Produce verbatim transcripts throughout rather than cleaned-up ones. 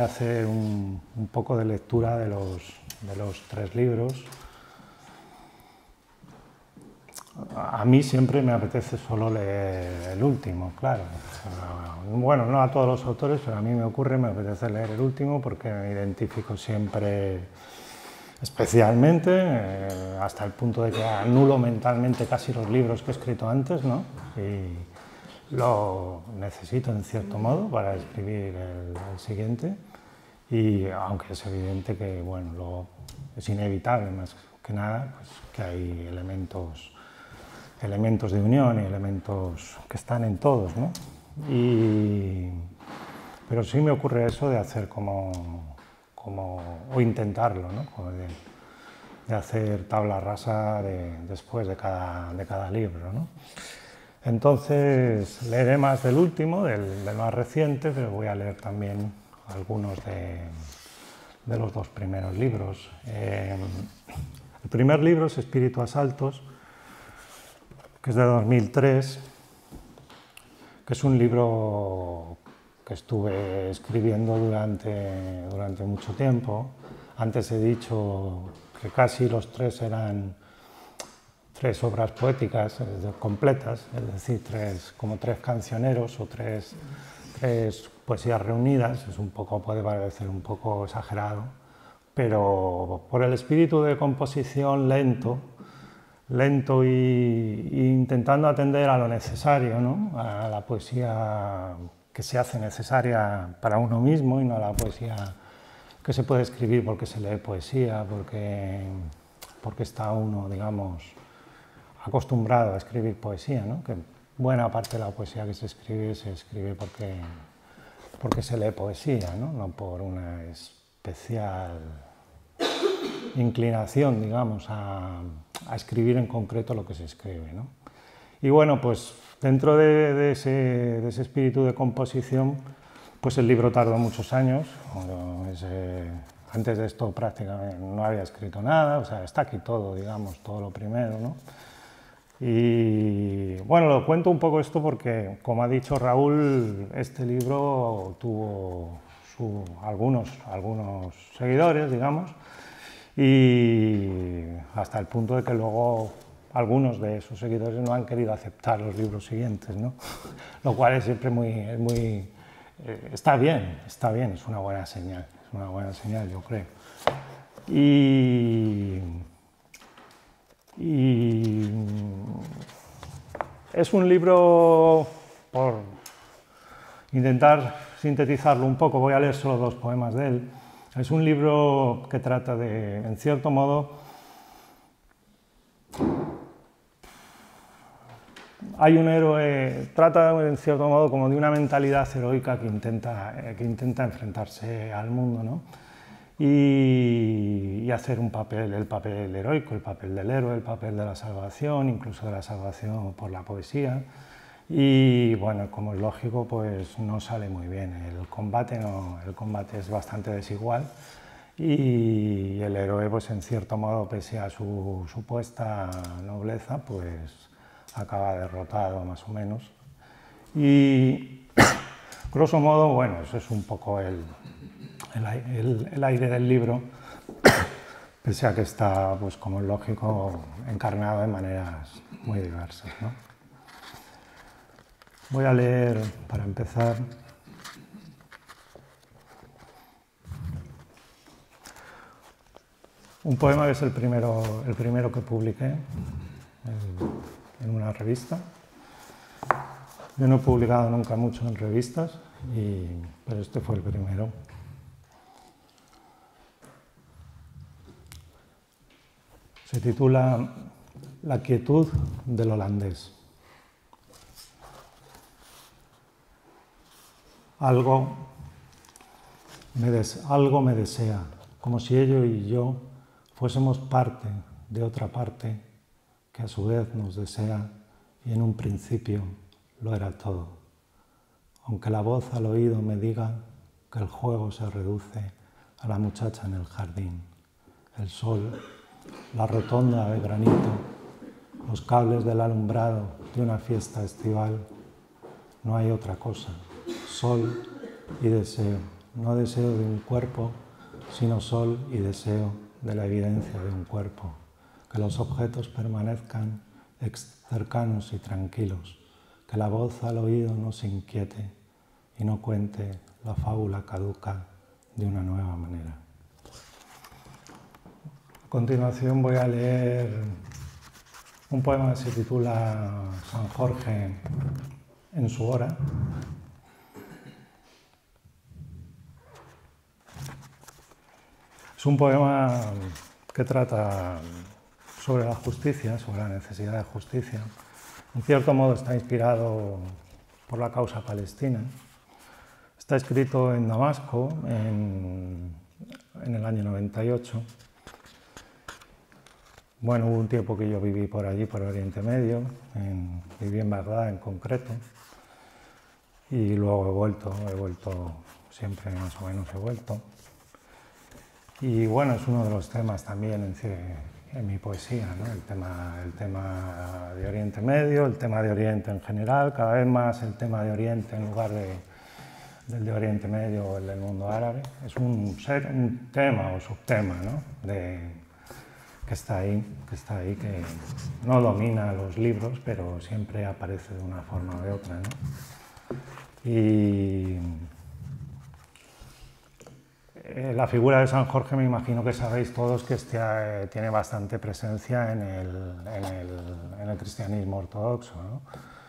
hacer un, un poco de lectura de los, de los tres libros. A mí siempre me apetece solo leer el último, claro. Bueno, no a todos los autores, pero a mí me ocurre, me apetece leer el último porque me identifico siempre especialmente, eh, hasta el punto de que anulo mentalmente casi los libros que he escrito antes, ¿no? Y lo necesito en cierto modo para escribir el, el siguiente. Y aunque es evidente que, bueno, luego es inevitable más que nada, pues, que hay elementos elementos de unión y elementos que están en todos, ¿no? Y, pero sí me ocurre eso de hacer como, como o intentarlo, ¿no? Como de, de hacer tabla rasa de, después de cada, de cada libro, ¿no? Entonces leeré más del último, del, del más reciente, pero voy a leer también algunos de, de los dos primeros libros. Eh, el primer libro es Espíritu a Saltos, que es de dos mil tres, que es un libro que estuve escribiendo durante, durante mucho tiempo. Antes he dicho que casi los tres eran tres obras poéticas completas, es decir, tres, como tres cancioneros o tres, tres poesías reunidas. Es un poco, puede parecer un poco exagerado, pero por el espíritu de composición lento, lento y, y intentando atender a lo necesario, ¿no? A la poesía que se hace necesaria para uno mismo y no a la poesía que se puede escribir porque se lee poesía, porque, porque está uno, digamos, acostumbrado a escribir poesía, ¿no? Que buena parte de la poesía que se escribe se escribe porque, porque se lee poesía, ¿no? No por una especial inclinación, digamos, a, a escribir en concreto lo que se escribe, ¿no? Y bueno, pues dentro de, de, ese, de ese espíritu de composición, pues el libro tardó muchos años. Ese, antes de esto prácticamente no había escrito nada, o sea, está aquí todo, digamos, todo lo primero, ¿no? Y bueno, lo cuento un poco esto porque, como ha dicho Raúl, este libro tuvo su, algunos, algunos seguidores, digamos, y hasta el punto de que luego algunos de sus seguidores no han querido aceptar los libros siguientes, ¿no? Lo cual es siempre muy, es muy eh, está bien, está bien, es una buena señal, es una buena señal, yo creo. Y, y es un libro, por intentar sintetizarlo un poco, voy a leer solo dos poemas de él. Es un libro que trata de, en cierto modo, hay un héroe, trata en cierto modo como de una mentalidad heroica que intenta, que intenta enfrentarse al mundo, ¿no? Y, y hacer un papel, el papel heroico, el papel del héroe, el papel de la salvación, incluso de la salvación por la poesía. Y bueno, como es lógico, pues no sale muy bien. El combate, no, el combate es bastante desigual y el héroe, pues en cierto modo, pese a su supuesta nobleza, pues acaba derrotado más o menos. Y grosso modo, bueno, eso es un poco el, el, el, el aire del libro, pese a que está, pues como es lógico, encarnado de maneras muy diversas, ¿no? Voy a leer, para empezar, un poema que es el primero, el primero que publiqué el, en una revista. Yo no he publicado nunca mucho en revistas, y, pero este fue el primero. Se titula La quietud del holandés. Algo me, des, algo me desea, como si ello y yo fuésemos parte de otra parte que a su vez nos desea y en un principio lo era todo. Aunque la voz al oído me diga que el juego se reduce a la muchacha en el jardín, el sol, la rotonda de granito, los cables del alumbrado de una fiesta estival, no hay otra cosa. Sol y deseo, no deseo de un cuerpo, sino sol y deseo de la evidencia de un cuerpo, que los objetos permanezcan cercanos y tranquilos, que la voz al oído no se inquiete y no cuente la fábula caduca de una nueva manera. A continuación voy a leer un poema que se titula San Jorge en su hora. Es un poema que trata sobre la justicia, sobre la necesidad de justicia. En cierto modo está inspirado por la causa palestina. Está escrito en Damasco en, en el año noventa y ocho. Bueno, hubo un tiempo que yo viví por allí, por Oriente Medio, en, viví en Bagdad en concreto, y luego he vuelto, he vuelto, siempre más o menos he vuelto. Y bueno, es uno de los temas también en, en mi poesía, ¿no? el, tema, el tema de Oriente Medio, el tema de Oriente en general, cada vez más el tema de Oriente en lugar de, del de Oriente Medio o el del mundo árabe. Es un, ser, un tema o subtema, ¿no? de, que está ahí, que está ahí, que no domina los libros, pero siempre aparece de una forma o de otra, ¿no? Y eh, la figura de San Jorge, me imagino que sabéis todos que este, eh, tiene bastante presencia en el, en el, en el cristianismo ortodoxo, ¿no?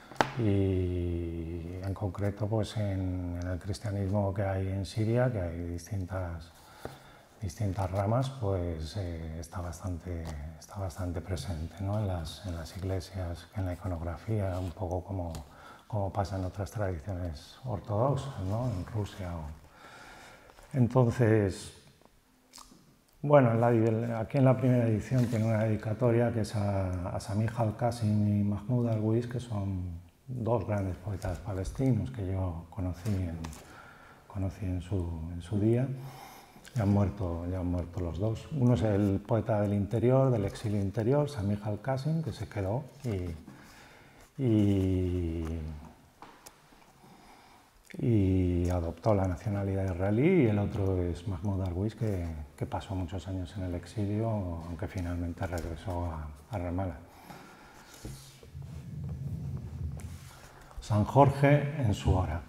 Y en concreto pues en, en el cristianismo que hay en Siria, que hay distintas distintas ramas, pues eh, está, bastante, está bastante presente, ¿no? en, las, en las iglesias, en la iconografía, un poco como, como pasa en otras tradiciones ortodoxas, ¿no? en Rusia. O... Entonces, bueno, en la, aquí en la primera edición tiene una dedicatoria que es a, a Samih al-Qasim y Mahmoud Darwish, que son dos grandes poetas palestinos que yo conocí en, conocí en, su, en su día. Ya han, muerto, ya han muerto los dos. Uno es el poeta del interior, del exilio interior, Samih al-Qasim, que se quedó y, y, y adoptó la nacionalidad israelí, y el otro es Mahmoud Darwish, que, que pasó muchos años en el exilio, aunque finalmente regresó a, a Ramallah. San Jorge en su hora.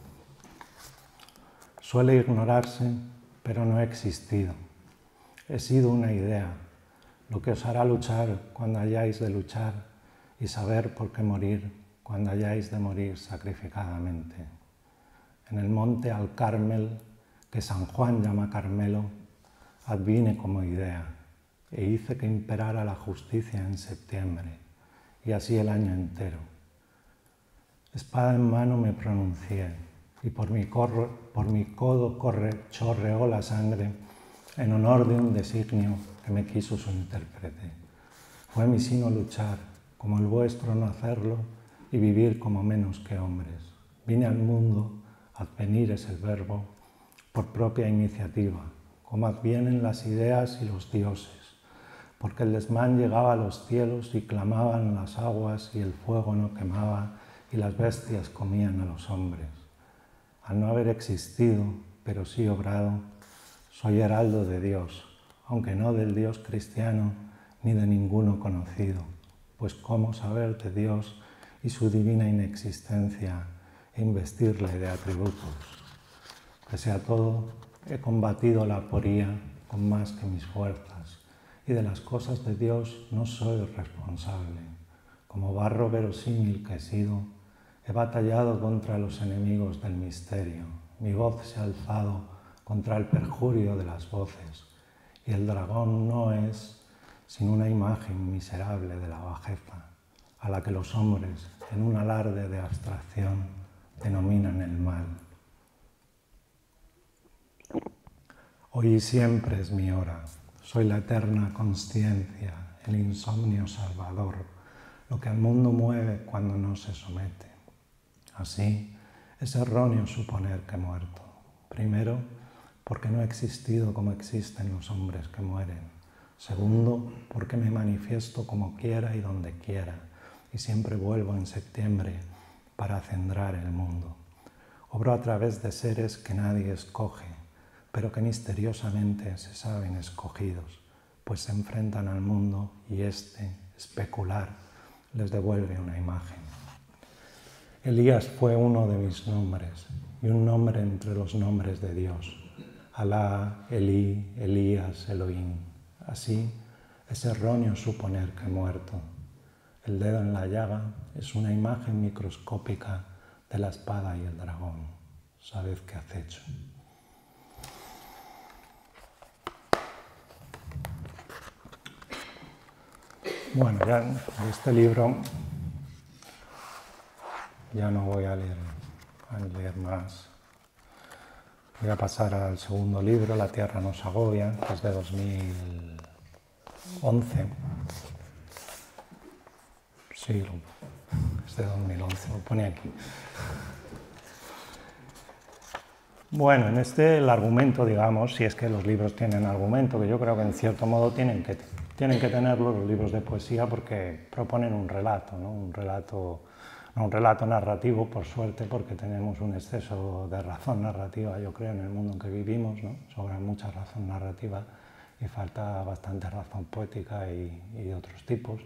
Suele ignorarse, pero no he existido. He sido una idea, lo que os hará luchar cuando hayáis de luchar y saber por qué morir cuando hayáis de morir sacrificadamente. En el monte al Carmel, que San Juan llama Carmelo, advine como idea e hice que imperara la justicia en septiembre, y así el año entero. Espada en mano me pronuncié, y por mi, corro, por mi codo corre, chorreó la sangre en honor de un designio que me quiso su intérprete. Fue mi sino luchar, como el vuestro no hacerlo, y vivir como menos que hombres. Vine al mundo, advenir es el verbo, por propia iniciativa, como advienen las ideas y los dioses, porque el desmán llegaba a los cielos y clamaban las aguas y el fuego no quemaba y las bestias comían a los hombres. Al no haber existido, pero sí obrado, soy heraldo de Dios, aunque no del Dios cristiano ni de ninguno conocido, pues cómo saber de Dios y su divina inexistencia e investirle de atributos. Pese a todo, he combatido la aporía con más que mis fuerzas, y de las cosas de Dios no soy responsable. Como barro verosímil que he sido, he batallado contra los enemigos del misterio. Mi voz se ha alzado contra el perjurio de las voces, y el dragón no es sino una imagen miserable de la bajeza, a la que los hombres, en un alarde de abstracción, denominan el mal. Hoy y siempre es mi hora. Soy la eterna consciencia, el insomnio salvador, lo que al mundo mueve cuando no se somete. Así, es erróneo suponer que he muerto. Primero, porque no he existido como existen los hombres que mueren. Segundo, porque me manifiesto como quiera y donde quiera, y siempre vuelvo en septiembre para acendrar el mundo. Obro a través de seres que nadie escoge, pero que misteriosamente se saben escogidos, pues se enfrentan al mundo y éste, especular, les devuelve una imagen. Elías fue uno de mis nombres, y un nombre entre los nombres de Dios. Alá, Elí, Elías, Elohim. Así, es erróneo suponer que he muerto. El dedo en la llaga es una imagen microscópica de la espada y el dragón. Sabed qué acecho. Bueno, ya de este libro ya no voy a leer, a leer más. Voy a pasar al segundo libro, La tierra nos agobia, que es de dos mil once. Sí, es de dos mil once, lo pone aquí. Bueno, en este el argumento, digamos, si es que los libros tienen argumento, que yo creo que en cierto modo tienen que, tienen que tenerlo los libros de poesía porque proponen un relato, ¿no? Un relato, no un relato narrativo, por suerte, porque tenemos un exceso de razón narrativa, yo creo, en el mundo en que vivimos, ¿no? Sobra mucha razón narrativa y falta bastante razón poética y, y de otros tipos.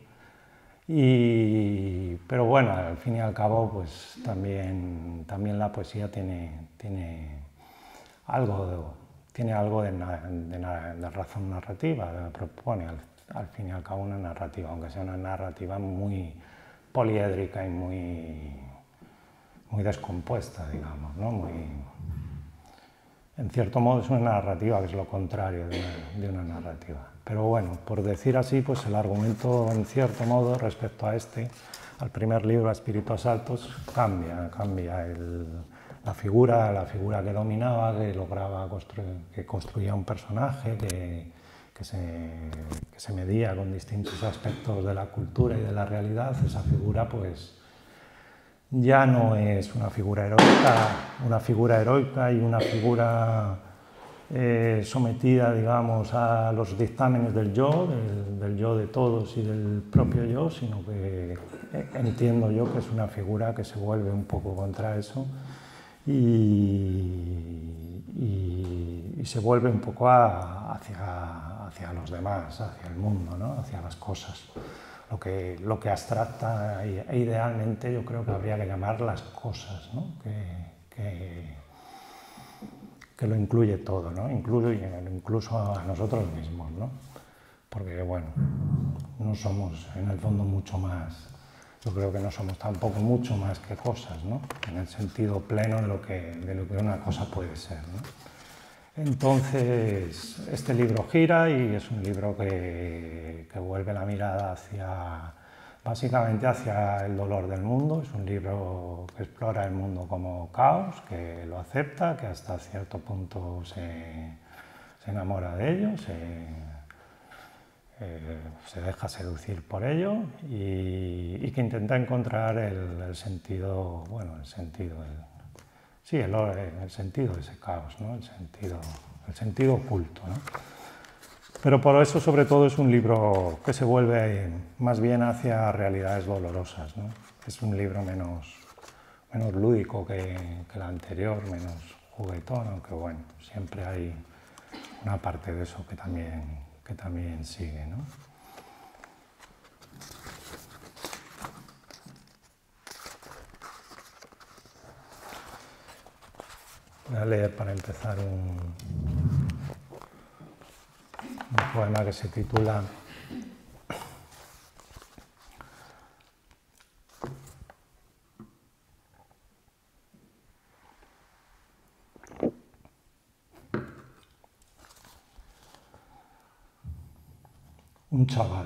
Y, pero bueno, al fin y al cabo, pues también, también la poesía tiene, tiene algo, de, tiene algo de, de, de razón narrativa, propone al, al fin y al cabo una narrativa, aunque sea una narrativa muy poliédrica y muy, muy descompuesta, digamos, ¿no? Muy, en cierto modo es una narrativa que es lo contrario de una, de una narrativa. Pero bueno, por decir así, pues el argumento en cierto modo respecto a este, al primer libro, a Espíritus Altos, cambia, cambia el, la figura, la figura que dominaba, que lograba construir, que construía un personaje, que, que, se, que se medía con distintos aspectos de la cultura y de la realidad. Esa figura, pues, ya no es una figura heroica, una figura heroica y una figura eh, sometida, digamos, a los dictámenes del yo, del, del yo de todos y del propio yo, sino que eh, entiendo yo que es una figura que se vuelve un poco contra eso y, y, y se vuelve un poco a, hacia, hacia los demás, hacia el mundo, ¿no? Hacia las cosas. Lo que, lo que abstracta e idealmente yo creo que habría que llamar las cosas, ¿no? que, que, que lo incluye todo, ¿no? Incluye incluso a nosotros mismos, ¿no? Porque bueno, no somos en el fondo mucho más, yo creo que no somos tampoco mucho más que cosas, ¿no? En el sentido pleno de lo que, de lo que una cosa puede ser, ¿no? Entonces, este libro gira y es un libro que, que vuelve la mirada hacia, básicamente hacia el dolor del mundo. Es un libro que explora el mundo como caos, que lo acepta, que hasta cierto punto se, se enamora de ello, se, eh, se deja seducir por ello y, y que intenta encontrar el, el sentido, bueno, el sentido, el, sí, el, el sentido de ese caos, ¿no? el, sentido, el sentido oculto, ¿no? Pero por eso, sobre todo, es un libro que se vuelve más bien hacia realidades dolorosas, ¿no? Es un libro menos, menos lúdico que, que el anterior, menos juguetón, aunque bueno, siempre hay una parte de eso que también, que también sigue, ¿no? Voy a leer para empezar un, un poema que se titula Un chaval.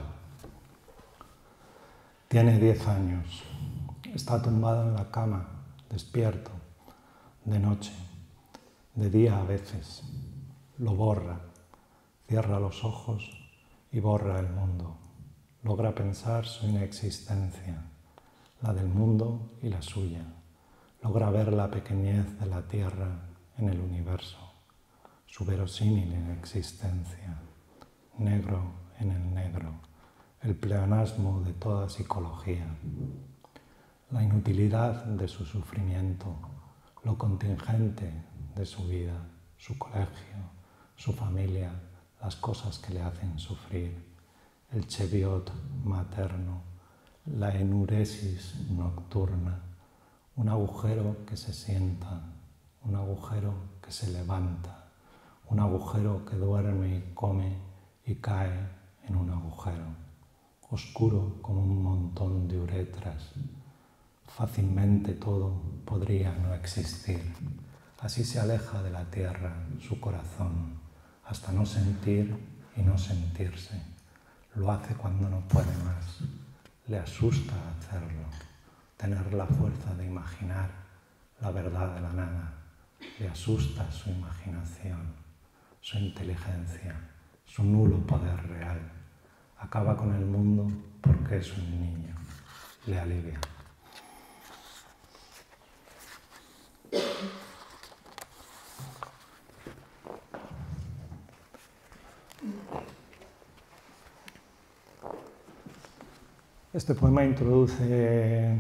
Tiene diez años. Está tumbado en la cama, despierto, de noche, de día a veces. Lo borra, cierra los ojos y borra el mundo. Logra pensar su inexistencia, la del mundo y la suya. Logra ver la pequeñez de la Tierra en el universo, su verosímil inexistencia, negro en el negro, el pleonasmo de toda psicología, la inutilidad de su sufrimiento, lo contingente de su vida, su colegio, su familia, las cosas que le hacen sufrir, el cheviot materno, la enuresis nocturna, un agujero que se sienta, un agujero que se levanta, un agujero que duerme y come y cae en un agujero, oscuro como un montón de uretras. Fácilmente todo podría no existir. Así se aleja de la tierra su corazón, hasta no sentir y no sentirse. Lo hace cuando no puede más. Le asusta hacerlo, tener la fuerza de imaginar la verdad de la nada. Le asusta su imaginación, su inteligencia, su nulo poder real. Acaba con el mundo porque es un niño. Le alivia. Este poema introduce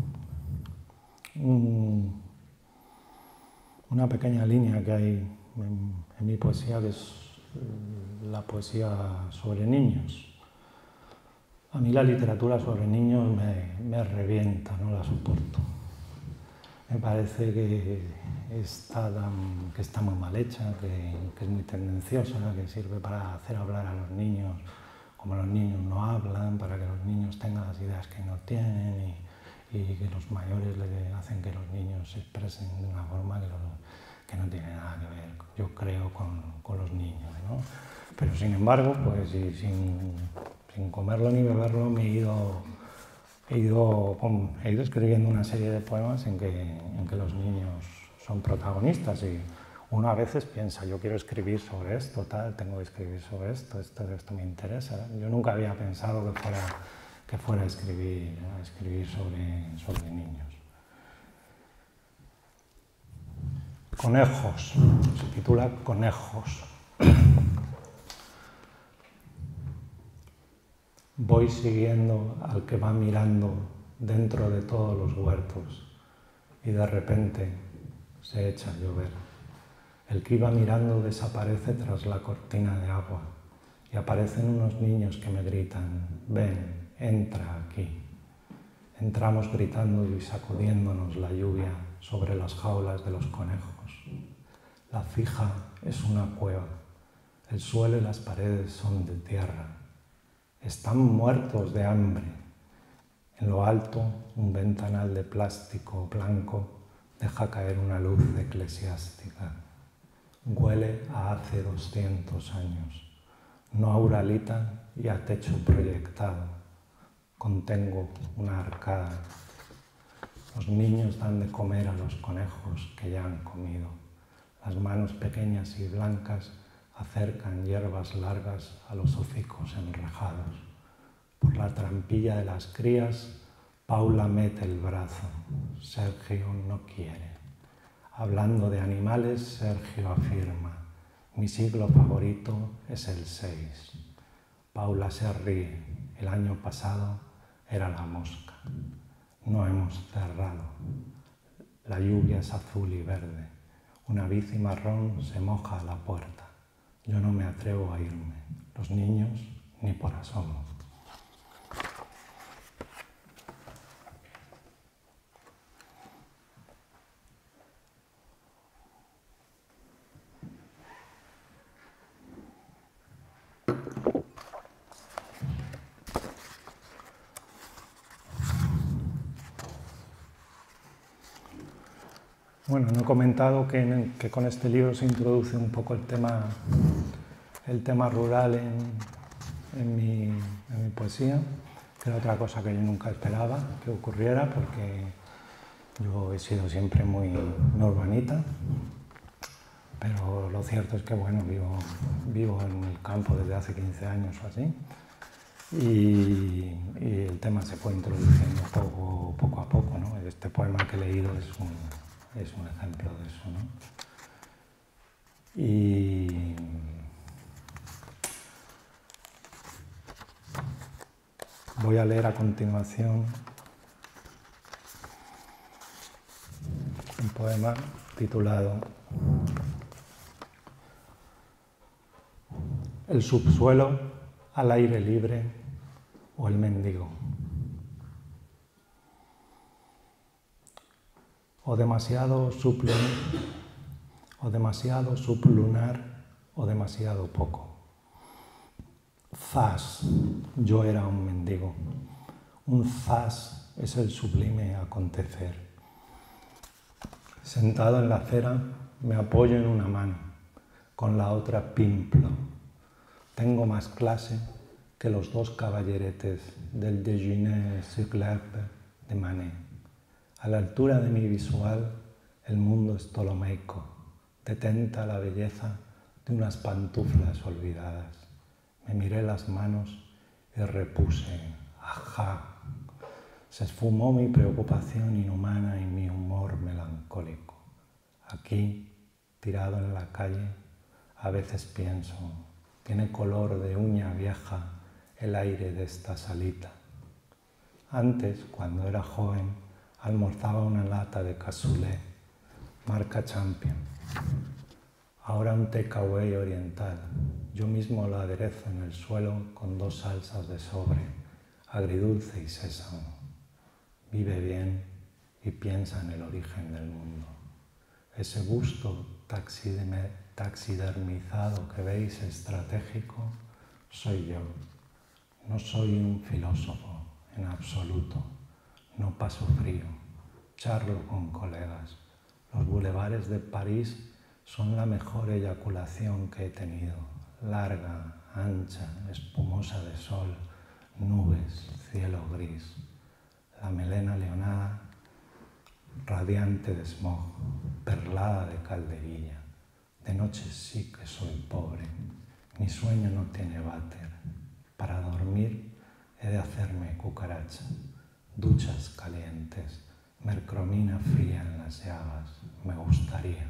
un, una pequeña línea que hay en, en mi poesía, que es la poesía sobre niños. A mí la literatura sobre niños me, me revienta, no la soporto. Me parece que está, tan, que está muy mal hecha, que, que es muy tendenciosa, que sirve para hacer hablar a los niños como los niños no hablan, para que los niños tengan las ideas que no tienen y, y que los mayores le hacen que los niños se expresen de una forma que, los, que no tiene nada que ver, yo creo, con, con los niños, ¿no? Pero sin embargo, pues y sin, sin comerlo ni beberlo, me he ido, he, ido, he ido escribiendo una serie de poemas en que, en que los niños son protagonistas y uno a veces piensa, yo quiero escribir sobre esto, tal, tengo que escribir sobre esto, esto, esto me interesa. Yo nunca había pensado que fuera, que fuera a escribir, a escribir sobre, sobre niños. Conejos, se titula Conejos. Voy siguiendo al que va mirando dentro de todos los huertos y de repente se echa a llover. El que iba mirando desaparece tras la cortina de agua y aparecen unos niños que me gritan, ven, entra aquí. Entramos gritando y sacudiéndonos la lluvia sobre las jaulas de los conejos. La fija es una cueva, el suelo y las paredes son de tierra. Están muertos de hambre. En lo alto, un ventanal de plástico blanco deja caer una luz eclesiástica. Huele a hace doscientos años, no a uralita y a techo proyectado. Contengo una arcada. Los niños dan de comer a los conejos que ya han comido. Las manos pequeñas y blancas acercan hierbas largas a los hocicos enrejados. Por la trampilla de las crías, Paula mete el brazo. Sergio no quiere. Hablando de animales, Sergio afirma, mi siglo favorito es el seis. Paula se ríe, el año pasado era la mosca. No hemos cerrado. La lluvia es azul y verde. Una bici marrón se moja a la puerta. Yo no me atrevo a irme. Los niños ni por asomo. Bueno, no he comentado que, en, que con este libro se introduce un poco el tema, el tema rural en, en, mi, en mi poesía, que era otra cosa que yo nunca esperaba que ocurriera, porque yo he sido siempre muy, muy urbanita, pero lo cierto es que bueno, vivo, vivo en el campo desde hace quince años o así, y, y el tema se fue introduciendo poco, poco a poco, ¿no? Este poema que he leído es un... es un ejemplo de eso, ¿no? Y voy a leer a continuación un poema titulado el subsuelo al aire libre o el mendigo. O demasiado sublunar, o demasiado sublunar, o demasiado poco. Zas, yo era un mendigo. Un zas es el sublime acontecer. Sentado en la acera, me apoyo en una mano, con la otra pimplo. Tengo más clase que los dos caballeretes del Déjeuner sur l'herbe de Manet. A la altura de mi visual, el mundo es ptolomeico, detenta la belleza de unas pantuflas olvidadas. Me miré las manos y repuse, ajá. Se esfumó mi preocupación inhumana y mi humor melancólico. Aquí, tirado en la calle, a veces pienso, tiene color de uña vieja el aire de esta salita. Antes, cuando era joven, almorzaba una lata de cassoulet, marca Champion. Ahora un takeaway oriental. Yo mismo lo aderezo en el suelo con dos salsas de sobre, agridulce y sésamo. Vive bien y piensa en el origen del mundo. Ese busto taxidermizado que veis estratégico soy yo. No soy un filósofo en absoluto. No paso frío. Charlo con colegas. Los bulevares de París son la mejor eyaculación que he tenido. Larga, ancha, espumosa de sol, nubes, cielo gris. La melena leonada, radiante de smog, perlada de calderilla. De noche sí que soy pobre. Mi sueño no tiene váter. Para dormir he de hacerme cucaracha. Duchas calientes, mercromina fría en las llagas. Me gustaría.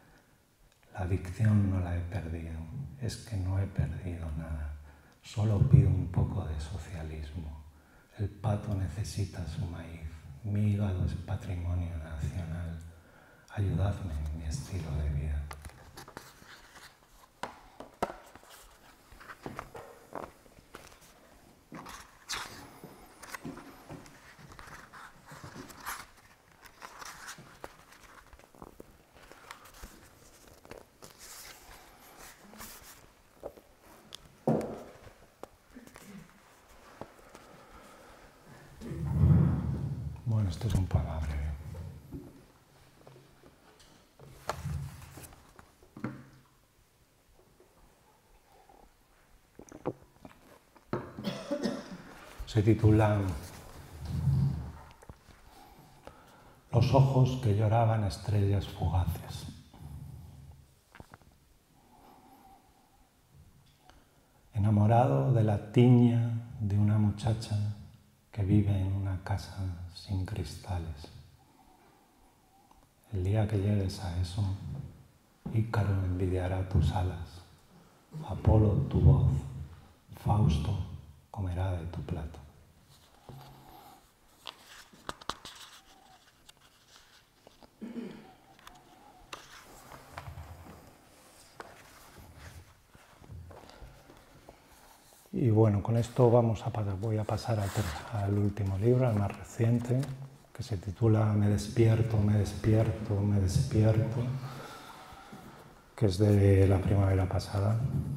La adicción no la he perdido. Es que no he perdido nada. Solo pido un poco de socialismo. El pato necesita su maíz. Mi hígado es patrimonio nacional. Ayudadme en mi estilo de vida. Bueno, esto es un poema breve. Se titula Los ojos que lloraban estrellas fugaces. Enamorado de la tiña de una muchacha que vive en una casa sin cristales. El día que llegues a eso, Ícaro envidiará tus alas, Apolo tu voz, Fausto comerá de tu plato. Y bueno, con esto vamos a pasar, voy a pasar al, al último libro, al más reciente, que se titula Me despierto, me despierto, me despierto, que es de la primavera pasada.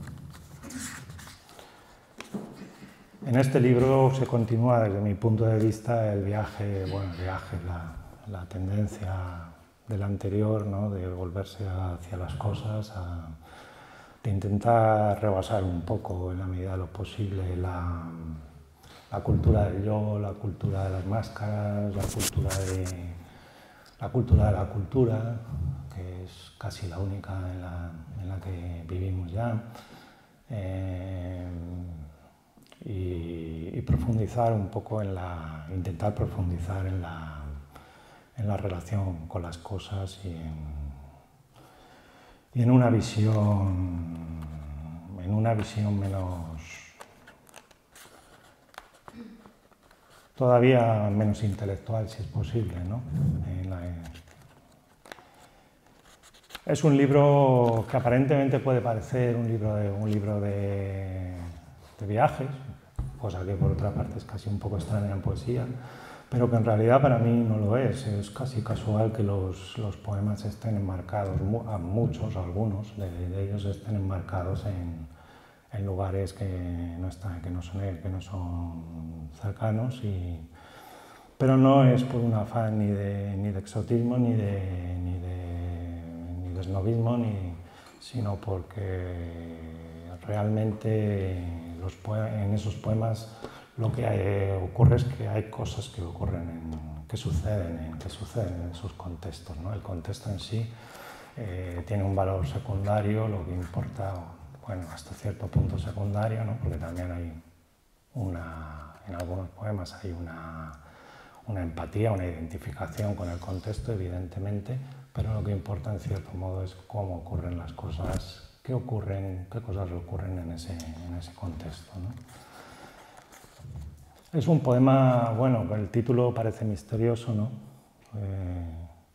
En este libro se continúa desde mi punto de vista el viaje, bueno, el viaje, la, la tendencia del anterior, ¿no? De volverse hacia las cosas, a, de intentar rebasar un poco en la medida de lo posible la, la cultura del yo, la cultura de las máscaras, la cultura de la cultura de la cultura, que es casi la única en la, en la que vivimos ya, eh, y, y profundizar un poco en la, intentar profundizar en la, en la relación con las cosas y en Y en una visión, en una visión menos, todavía menos intelectual, si es posible, ¿no? En la, Es un libro que aparentemente puede parecer un libro de, un libro de, de viajes, cosa que por otra parte es casi un poco extraña en poesía, pero que en realidad para mí no lo es. Es casi casual que los, los poemas estén enmarcados, a muchos, algunos de, de ellos estén enmarcados en, en lugares que no, están, que, no son, que no son cercanos, y, pero no es por un afán ni de, ni de exotismo, ni de, ni de, ni de snobismo, ni, sino porque realmente los en esos poemas lo que hay, ocurre es que hay cosas que ocurren, en, que, suceden en, que suceden en esos contextos, ¿no? El contexto en sí eh, tiene un valor secundario, lo que importa, bueno, hasta cierto punto secundario, ¿no? Porque también hay una, en algunos poemas hay una, una empatía, una identificación con el contexto, evidentemente, pero lo que importa en cierto modo es cómo ocurren las cosas, qué ocurren, qué cosas ocurren en ese, en ese contexto, ¿no? Es un poema, bueno, el título parece misterioso, ¿no? Eh,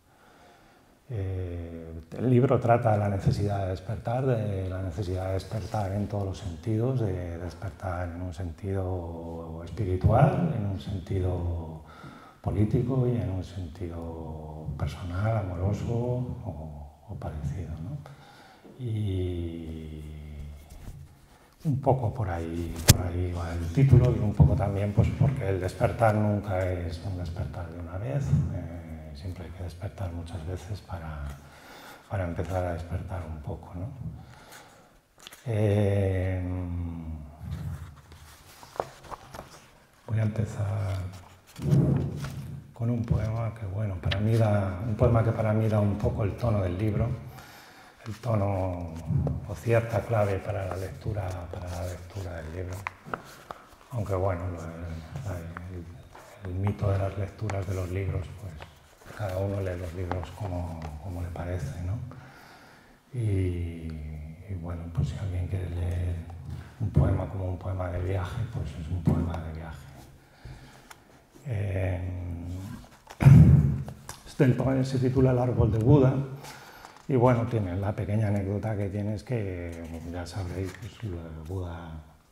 eh, el libro trata de la necesidad de despertar, de la necesidad de despertar en todos los sentidos, de despertar en un sentido espiritual, en un sentido político y en un sentido personal, amoroso o, o parecido, ¿no? Y un poco por ahí, por ahí va el título, y un poco también pues porque el despertar nunca es un despertar de una vez, eh, siempre hay que despertar muchas veces para, para empezar a despertar un poco, ¿no? Eh, voy a empezar con un poema que, bueno, para mí da, un poema que para mí da un poco el tono del libro, el tono o cierta clave para la lectura, para la lectura del libro. Aunque bueno, el, el, el mito de las lecturas de los libros, pues cada uno lee los libros como, como le parece, ¿no? Y, y bueno, pues si alguien quiere leer un poema como un poema de viaje, pues es un poema de viaje. Eh, este poema se titula El árbol de Buda. Y bueno, tiene la pequeña anécdota que tiene es que, ya sabréis, pues, Buda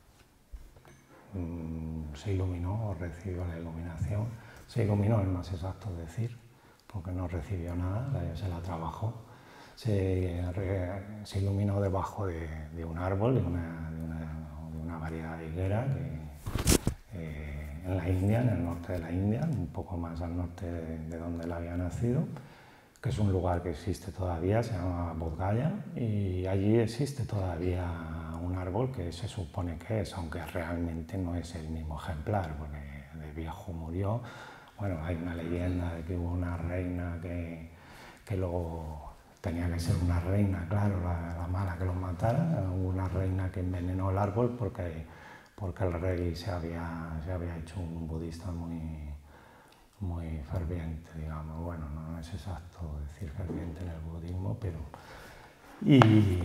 mmm, se iluminó o recibió la iluminación. Se iluminó, es más exacto decir, porque no recibió nada, se la trabajó. Se, se iluminó debajo de, de un árbol, de una, de, una, de una variedad de higuera que, eh, en la India, en el norte de la India, un poco más al norte de, de donde él había nacido, que es un lugar que existe todavía, se llama Bodh Gaya, y allí existe todavía un árbol que se supone que es, aunque realmente no es el mismo ejemplar, porque de viejo murió. Bueno, hay una leyenda de que hubo una reina que, que luego tenía que ser una reina, claro, la, la mala que lo matara. Hubo una reina que envenenó el árbol porque, porque el rey se había, se había hecho un budista muy... muy ferviente, digamos. Bueno, no es exacto decir ferviente en el budismo, pero... Y,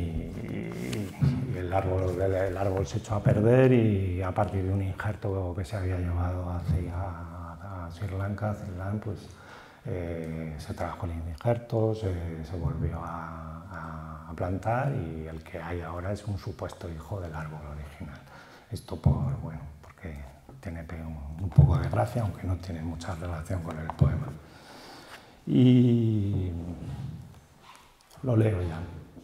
y el, árbol, el árbol se echó a perder, y a partir de un injerto que se había llevado hacia a, a Sri Lanka, a Ceilán, pues eh, se trajo el injerto, se, se volvió a, a, a plantar, y el que hay ahora es un supuesto hijo del árbol original. Esto por, bueno, porque tiene un, un poco de gracia, aunque no tiene mucha relación con el poema. Y lo leo ya.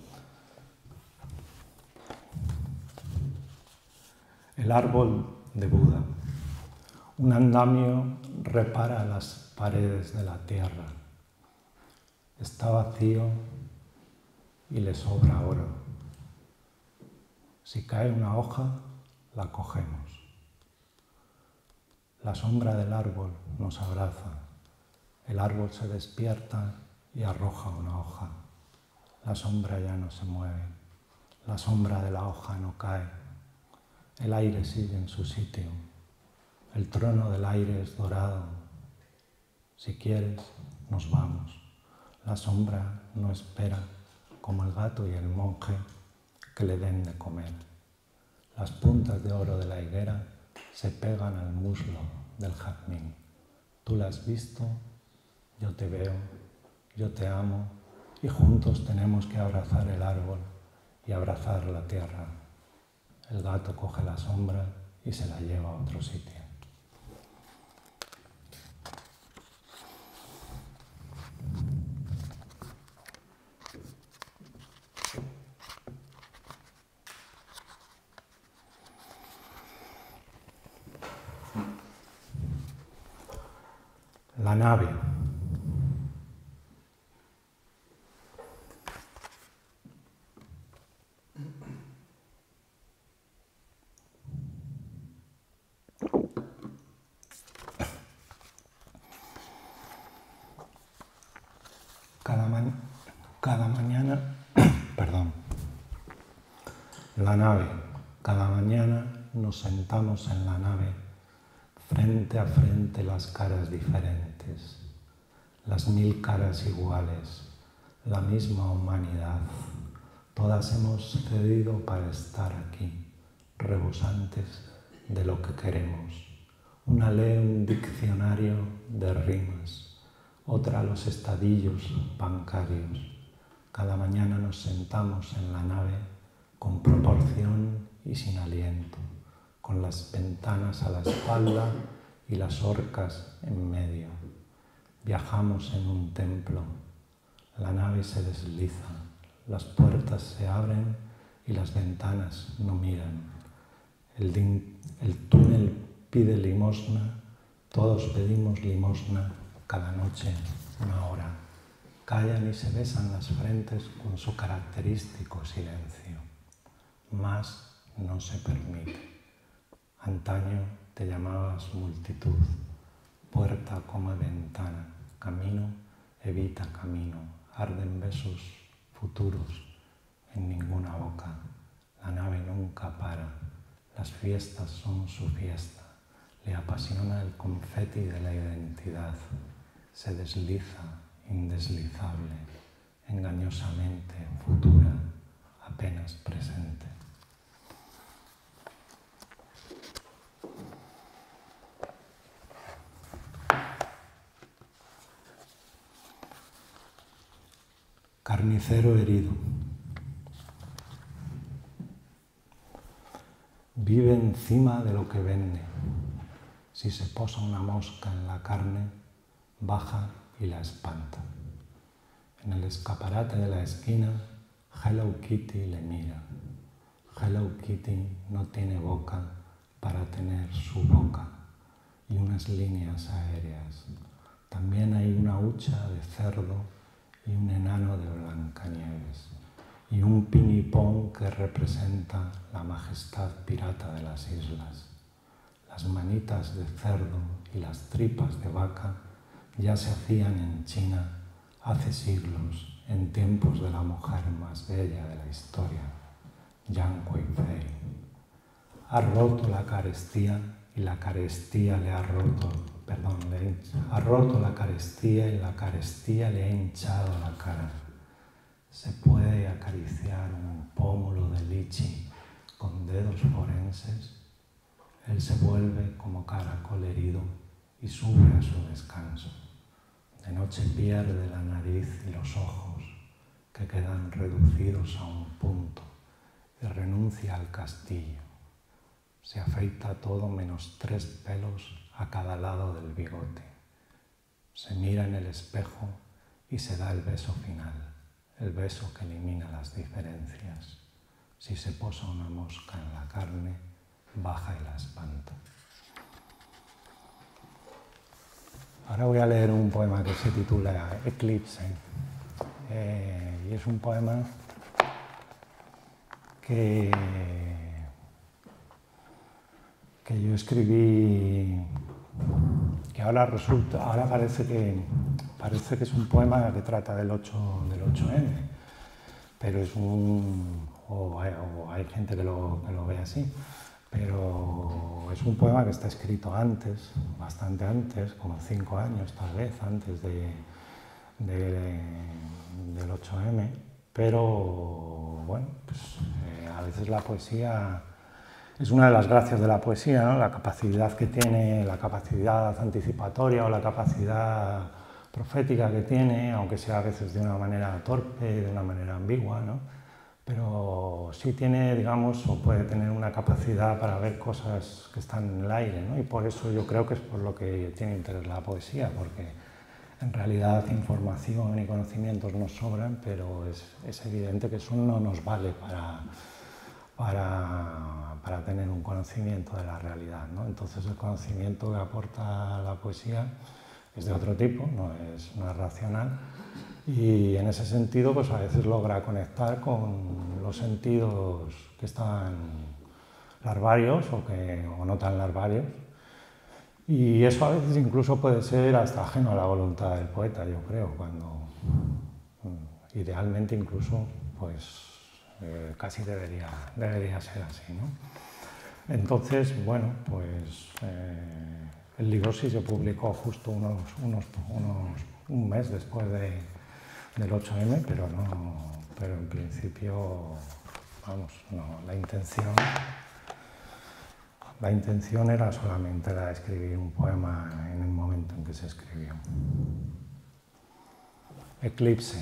El árbol de Buda. Un andamio repara las paredes de la tierra. Está vacío y le sobra oro. Si cae una hoja, la cogemos. La sombra del árbol nos abraza. El árbol se despierta y arroja una hoja. La sombra ya no se mueve. La sombra de la hoja no cae. El aire sigue en su sitio. El trono del aire es dorado. Si quieres, nos vamos. La sombra no espera, como el gato y el monje, que le den de comer. Las puntas de oro de la higuera se pegan al muslo del jazmín. Tú la has visto, yo te veo, yo te amo y juntos tenemos que abrazar el árbol y abrazar la tierra. El gato coge la sombra y se la lleva a otro sitio. La nave. Cada, ma cada mañana, perdón, la nave. Cada mañana nos sentamos en la nave, frente a frente las caras diferentes, las mil caras iguales, la misma humanidad. Todas hemos cedido para estar aquí, rebosantes de lo que queremos. Una lee un diccionario de rimas, otra los estadillos bancarios. Cada mañana nos sentamos en la nave con proporción y sin aliento, con las ventanas a la espalda y las orcas en medio. Viajamos en un templo. La nave se desliza, las puertas se abren y las ventanas no miran. El, el túnel pide limosna, todos pedimos limosna cada noche una hora. Callan y se besan las frentes con su característico silencio. Más no se permite. Antaño te llamabas multitud, puerta come ventana, camino evita camino, arden besos futuros en ninguna boca. La nave nunca para, las fiestas son su fiesta, le apasiona el confeti de la identidad, se desliza indeslizable, engañosamente futura, apenas presente. Carnicero herido. Vive encima de lo que vende. Si se posa una mosca en la carne, baja y la espanta. En el escaparate de la esquina, Hello Kitty le mira. Hello Kitty no tiene boca para tener su boca y unas líneas aéreas. También hay una hucha de cerdo y un enano de Blancanieves, y un pinipón que representa la majestad pirata de las islas. Las manitas de cerdo y las tripas de vaca ya se hacían en China hace siglos, en tiempos de la mujer más bella de la historia, Yang Kuei-fei. Ha roto la carestía y la carestía le ha roto Perdón, le ha roto la carestía y la carestía le ha hinchado la cara. Se puede acariciar un pómulo de lichi con dedos forenses. Él se vuelve como caracol herido y sube a su descanso. De noche pierde la nariz y los ojos, que quedan reducidos a un punto, y renuncia al castillo. Se afeita todo menos tres pelos a cada lado del bigote. Se mira en el espejo y se da el beso final, el beso que elimina las diferencias. Si se posa una mosca en la carne, baja y la espanta. Ahora voy a leer un poema que se titula Eclipse. Eh, y es un poema que, que yo escribí, que ahora resulta, ahora parece que, parece que es un poema que trata del ocho eme, pero es un, o hay, o hay gente que lo, que lo ve así, pero es un poema que está escrito antes, bastante antes, como cinco años tal vez, antes de, de, del ocho eme, pero bueno, pues eh, a veces la poesía es una de las gracias de la poesía, ¿no? La capacidad que tiene, la capacidad anticipatoria o la capacidad profética que tiene, aunque sea a veces de una manera torpe, de una manera ambigua, ¿no? Pero sí tiene, digamos, o puede tener una capacidad para ver cosas que están en el aire, ¿no? Y por eso yo creo que es por lo que tiene interés la poesía, porque en realidad información y conocimientos nos sobran, pero es, es evidente que eso no nos vale para, para, para tener un conocimiento de la realidad, ¿no? Entonces el conocimiento que aporta la poesía es de otro tipo, no es, no es racional, y en ese sentido pues a veces logra conectar con los sentidos que están larvarios o, que, o no tan larvarios, y eso a veces incluso puede ser hasta ajeno a la voluntad del poeta, yo creo, cuando idealmente incluso pues eh, casi debería, debería ser así, ¿no? Entonces, bueno, pues eh, el libro sí se publicó justo unos, unos, unos, un mes después de, del ocho eme, pero, no, pero en principio, vamos, no, la intención, la intención era solamente la de escribir un poema en el momento en que se escribió. Eclipse.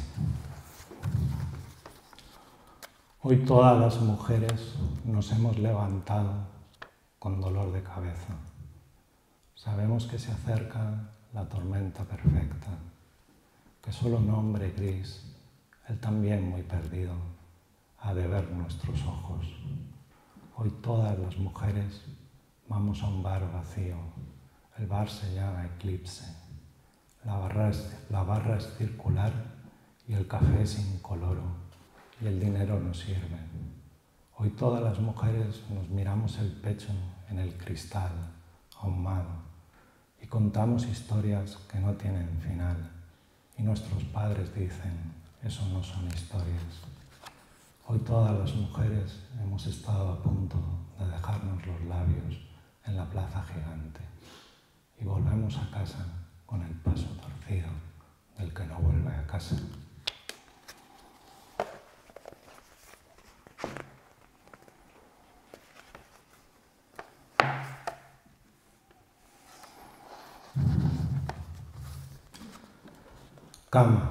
Hoy todas las mujeres nos hemos levantado con dolor de cabeza. Sabemos que se acerca la tormenta perfecta, que solo un hombre gris, él también muy perdido, ha de ver nuestros ojos. Hoy todas las mujeres vamos a un bar vacío. El bar se llama Eclipse. La barra es, la barra es circular y el café es incoloro y el dinero no sirve. Hoy todas las mujeres nos miramos el pecho en el cristal ahumado y contamos historias que no tienen final. Y nuestros padres dicen, eso no son historias. Hoy todas las mujeres hemos estado a punto de dejarnos los labios en la plaza gigante y volvemos a casa con el paso torcido del que no vuelve a casa. Cama.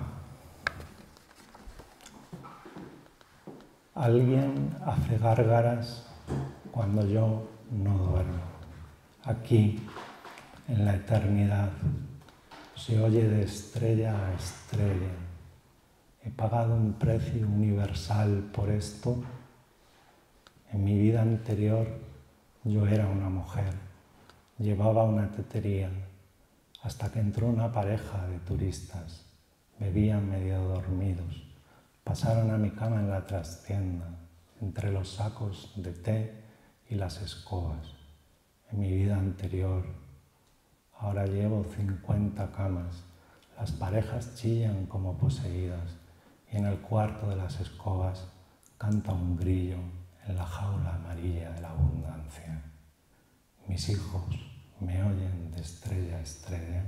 Alguien hace gárgaras cuando yo no duermo. Aquí, en la eternidad, se oye de estrella a estrella. He pagado un precio universal por esto. En mi vida anterior yo era una mujer, llevaba una tetería, hasta que entró una pareja de turistas. Bebían medio dormidos. Pasaron a mi cama en la trastienda, entre los sacos de té y las escobas. En mi vida anterior, ahora llevo cincuenta camas. Las parejas chillan como poseídas y en el cuarto de las escobas canta un grillo en la jaula amarilla de la abundancia. Mis hijos me oyen de estrella a estrella.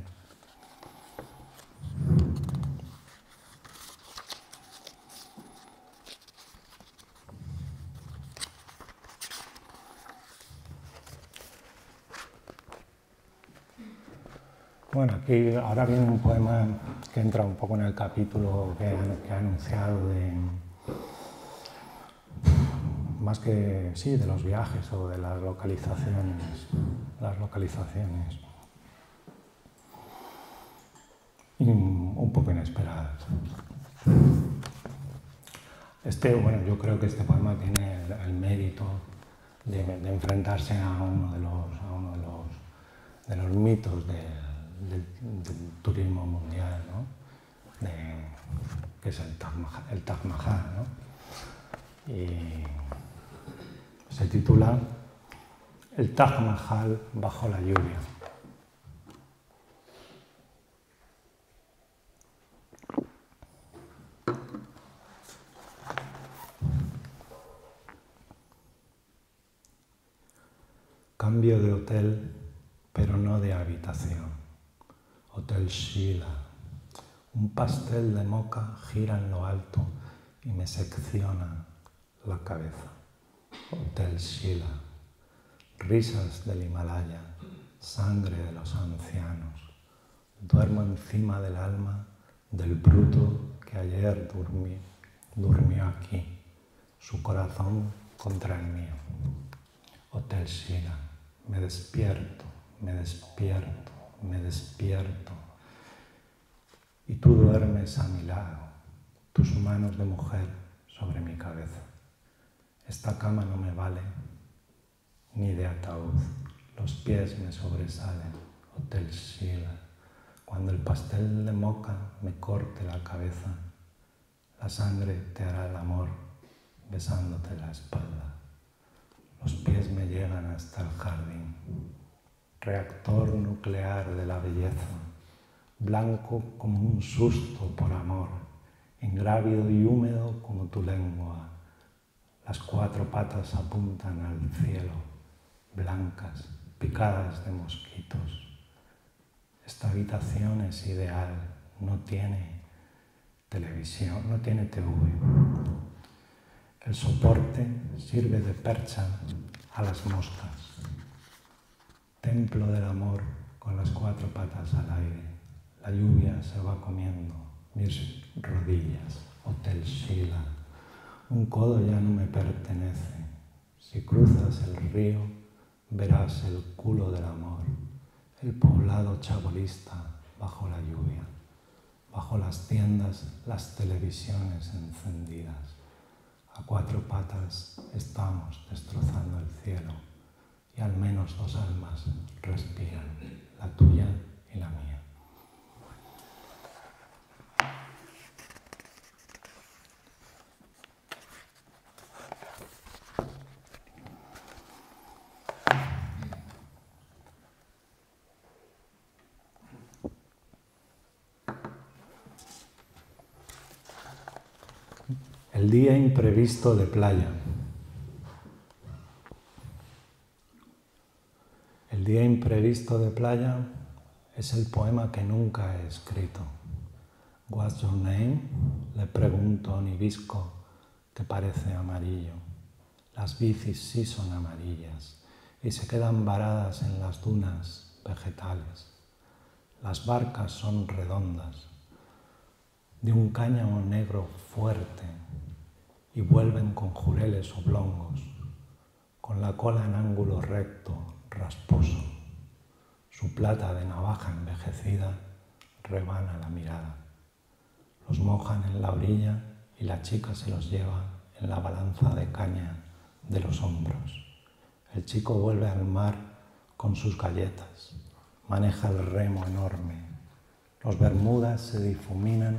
Bueno, aquí ahora viene un poema que entra un poco en el capítulo que, que ha anunciado de, más que, sí, de los viajes o de las localizaciones, las localizaciones un poco inesperadas. Este, bueno, yo creo que este poema tiene el, el mérito de, de enfrentarse a uno de los, a uno de los, de los mitos de, del, del turismo mundial, ¿no? De, que es el Taj Mahal, el Taj Mahal, ¿no? Y se titula El Taj Mahal bajo la lluvia. Cambio de hotel, pero no de habitación. Hotel Sheila. Un pastel de moca gira en lo alto y me secciona la cabeza. Hotel Sheila. Risas del Himalaya, sangre de los ancianos, Duermo encima del alma del bruto que ayer durmió, durmió aquí, su corazón contra el mío. Hotel Sheila, me despierto, me despierto, me despierto. Y tú duermes a mi lado, tus manos de mujer sobre mi cabeza. Esta cama no me vale ni de ataúd, los pies me sobresalen, Hotel Sheila. Cuando el pastel de moca me corte la cabeza, la sangre te hará el amor besándote la espalda. Los pies me llegan hasta el jardín, reactor nuclear de la belleza, blanco como un susto por amor, ingrávido y húmedo como tu lengua. Las cuatro patas apuntan al cielo, blancas, picadas de mosquitos. Esta habitación es ideal, no tiene televisión, no tiene T V. El soporte sirve de percha a las moscas. Templo del amor con las cuatro patas al aire. La lluvia se va comiendo mis rodillas. Hotel Sheila. Un codo ya no me pertenece. Si cruzas el río, verás el culo del amor. El poblado chabolista bajo la lluvia. Bajo las tiendas, las televisiones encendidas. A cuatro patas estamos destrozando el cielo y al menos dos almas respiran, la tuya y la mía. El día imprevisto de playa. El día imprevisto de playa es el poema que nunca he escrito. What's your name? Le pregunto a un hibisco que parece amarillo. Las bicis sí son amarillas y se quedan varadas en las dunas vegetales. Las barcas son redondas, de un cáñamo negro fuerte, y vuelven con jureles oblongos, con la cola en ángulo recto, rasposo. Su plata de navaja envejecida rebana la mirada. Los mojan en la orilla y la chica se los lleva en la balanza de caña de los hombros. El chico vuelve al mar con sus galletas, maneja el remo enorme. Los bermudas se difuminan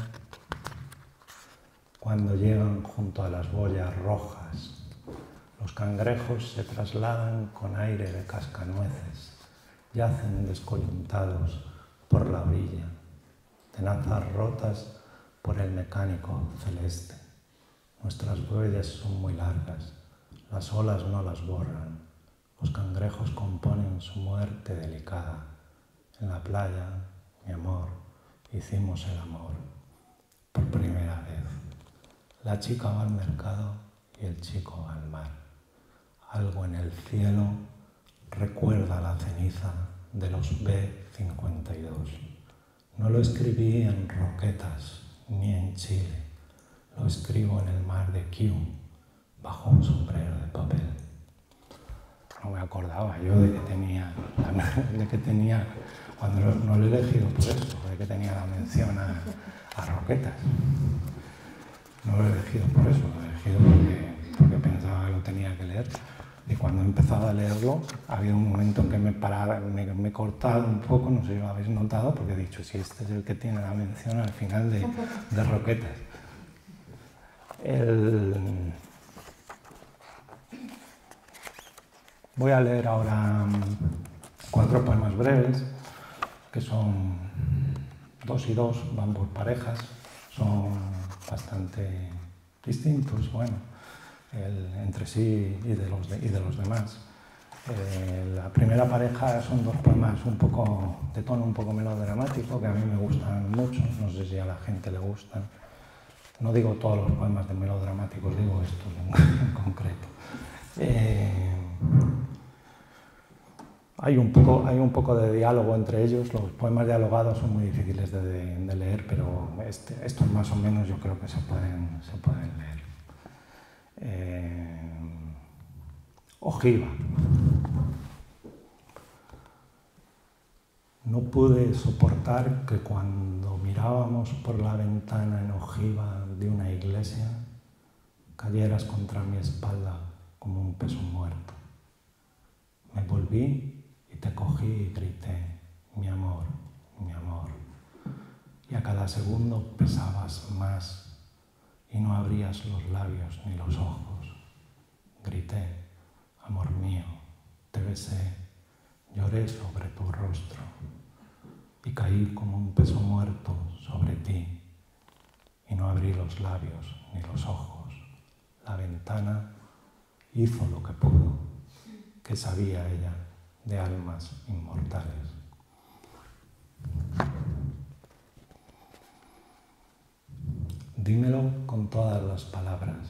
cuando llegan junto a las boyas rojas. Los cangrejos se trasladan con aire de cascanueces, yacen descoyuntados por la orilla, tenazas rotas por el mecánico celeste. Nuestras huellas son muy largas, las olas no las borran, los cangrejos componen su muerte delicada. En la playa, mi amor, hicimos el amor por primera vez. La chica va al mercado y el chico va al mar. Algo en el cielo recuerda la ceniza de los B cincuenta y dos. No lo escribí en Roquetas ni en Chile. Lo escribo en el mar de Kew, bajo un sombrero de papel. No me acordaba yo de que tenía, de que tenía cuando no lo he elegido por eso, de que tenía la mención a, a Roquetas. No lo he elegido por eso, lo he elegido porque, porque pensaba que lo tenía que leer. Y cuando he empezado a leerlo, ha habido un momento en que me, paraba, me, me he cortado un poco, no sé si lo habéis notado, porque he dicho, si este es el que tiene la mención al final de, de Roquetas. El... Voy a leer ahora cuatro poemas breves, que son dos y dos, van por parejas, son bastante distintos, bueno, el, entre sí y de los, de, y de los demás. Eh, la primera pareja son dos poemas un poco de tono un poco melodramático, que a mí me gustan mucho, no sé si a la gente le gustan. No digo todos los poemas de melodramáticos, digo estos en, en concreto. Eh, Hay un, poco, hay un poco de diálogo entre ellos, los poemas dialogados son muy difíciles de, de, de leer, pero este, estos más o menos yo creo que se pueden, se pueden leer. Eh, Ojiva. No pude soportar que cuando mirábamos por la ventana en ojiva de una iglesia, cayeras contra mi espalda como un peso muerto. Me volví y te cogí y grité, mi amor, mi amor. Y a cada segundo pesabas más y no abrías los labios ni los ojos. Grité, amor mío, te besé, lloré sobre tu rostro y caí como un peso muerto sobre ti y no abrí los labios ni los ojos. La ventana hizo lo que pudo, que sabía ella de almas inmortales. Dímelo con todas las palabras.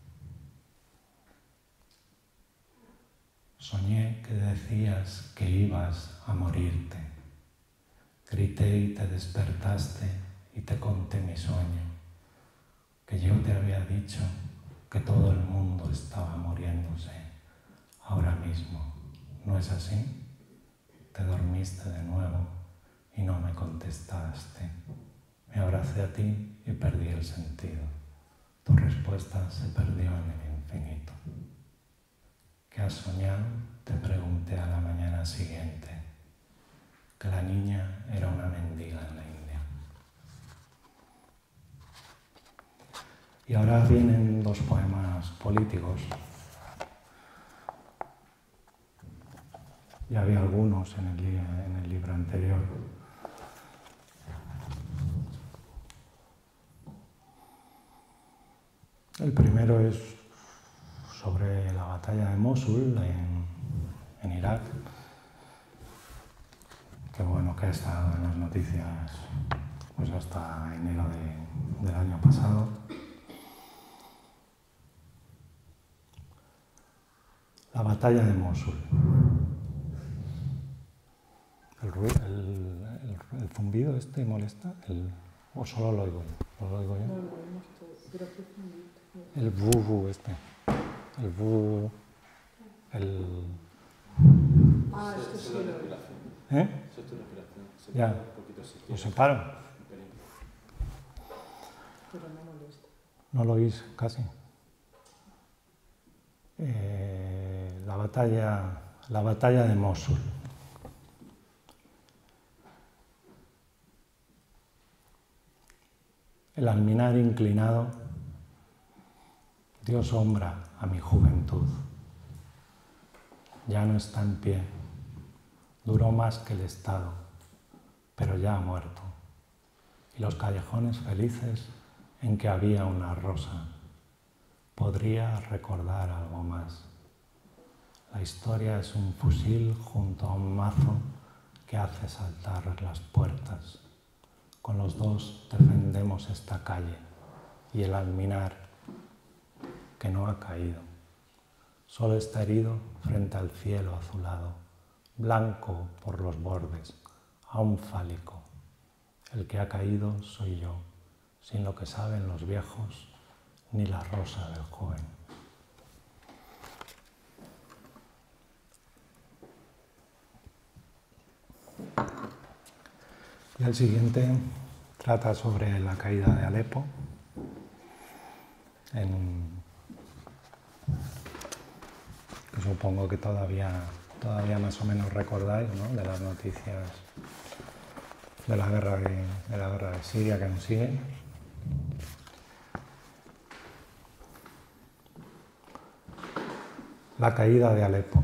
Soñé que decías que ibas a morirte. Grité y te despertaste y te conté mi sueño, que yo te había dicho que todo el mundo estaba muriéndose ahora mismo. ¿No es así? Te dormiste de nuevo y no me contestaste. Me abracé a ti y perdí el sentido. Tu respuesta se perdió en el infinito. ¿Qué has soñado? Te pregunté a la mañana siguiente. Que la niña era una mendiga en la India. Y ahora vienen dos poemas políticos. Ya había algunos en el, en el libro anterior. El primero es sobre la batalla de Mosul en, en Irak, que bueno, que ha estado en las noticias pues hasta enero de, del año pasado. La batalla de Mosul. ¿El, el, el, el zumbido este molesta? El, ¿O solo lo oigo yo? ¿Lo oigo yo? No, lo oímos todos, pero qué zumbido. El bu, bu este. El bu... El... Ah, esto sí. ¿Eh? Eso es tu respiración. Se Ya. un poquito si ¿Lo quieres. separo? Un pelín. Pero no molesta. ¿No lo oís casi? Eh, la batalla, la batalla de Mosul. El alminar inclinado dio sombra a mi juventud. Ya no está en pie. Duró más que el Estado, pero ya ha muerto. Y los callejones felices en que había una rosa. Podría recordar algo más. La historia es un fusil junto a un mazo que hace saltar las puertas. Con los dos defendemos esta calle y el alminar que no ha caído. Solo está herido frente al cielo azulado, blanco por los bordes, aún fálico. El que ha caído soy yo, sin lo que saben los viejos, ni la rosa del joven. Y el siguiente trata sobre la caída de Alepo, en, que supongo que todavía, todavía más o menos recordáis, ¿no?, de las noticias de la guerra de, de la guerra de Siria que nos sigue. La caída de Alepo.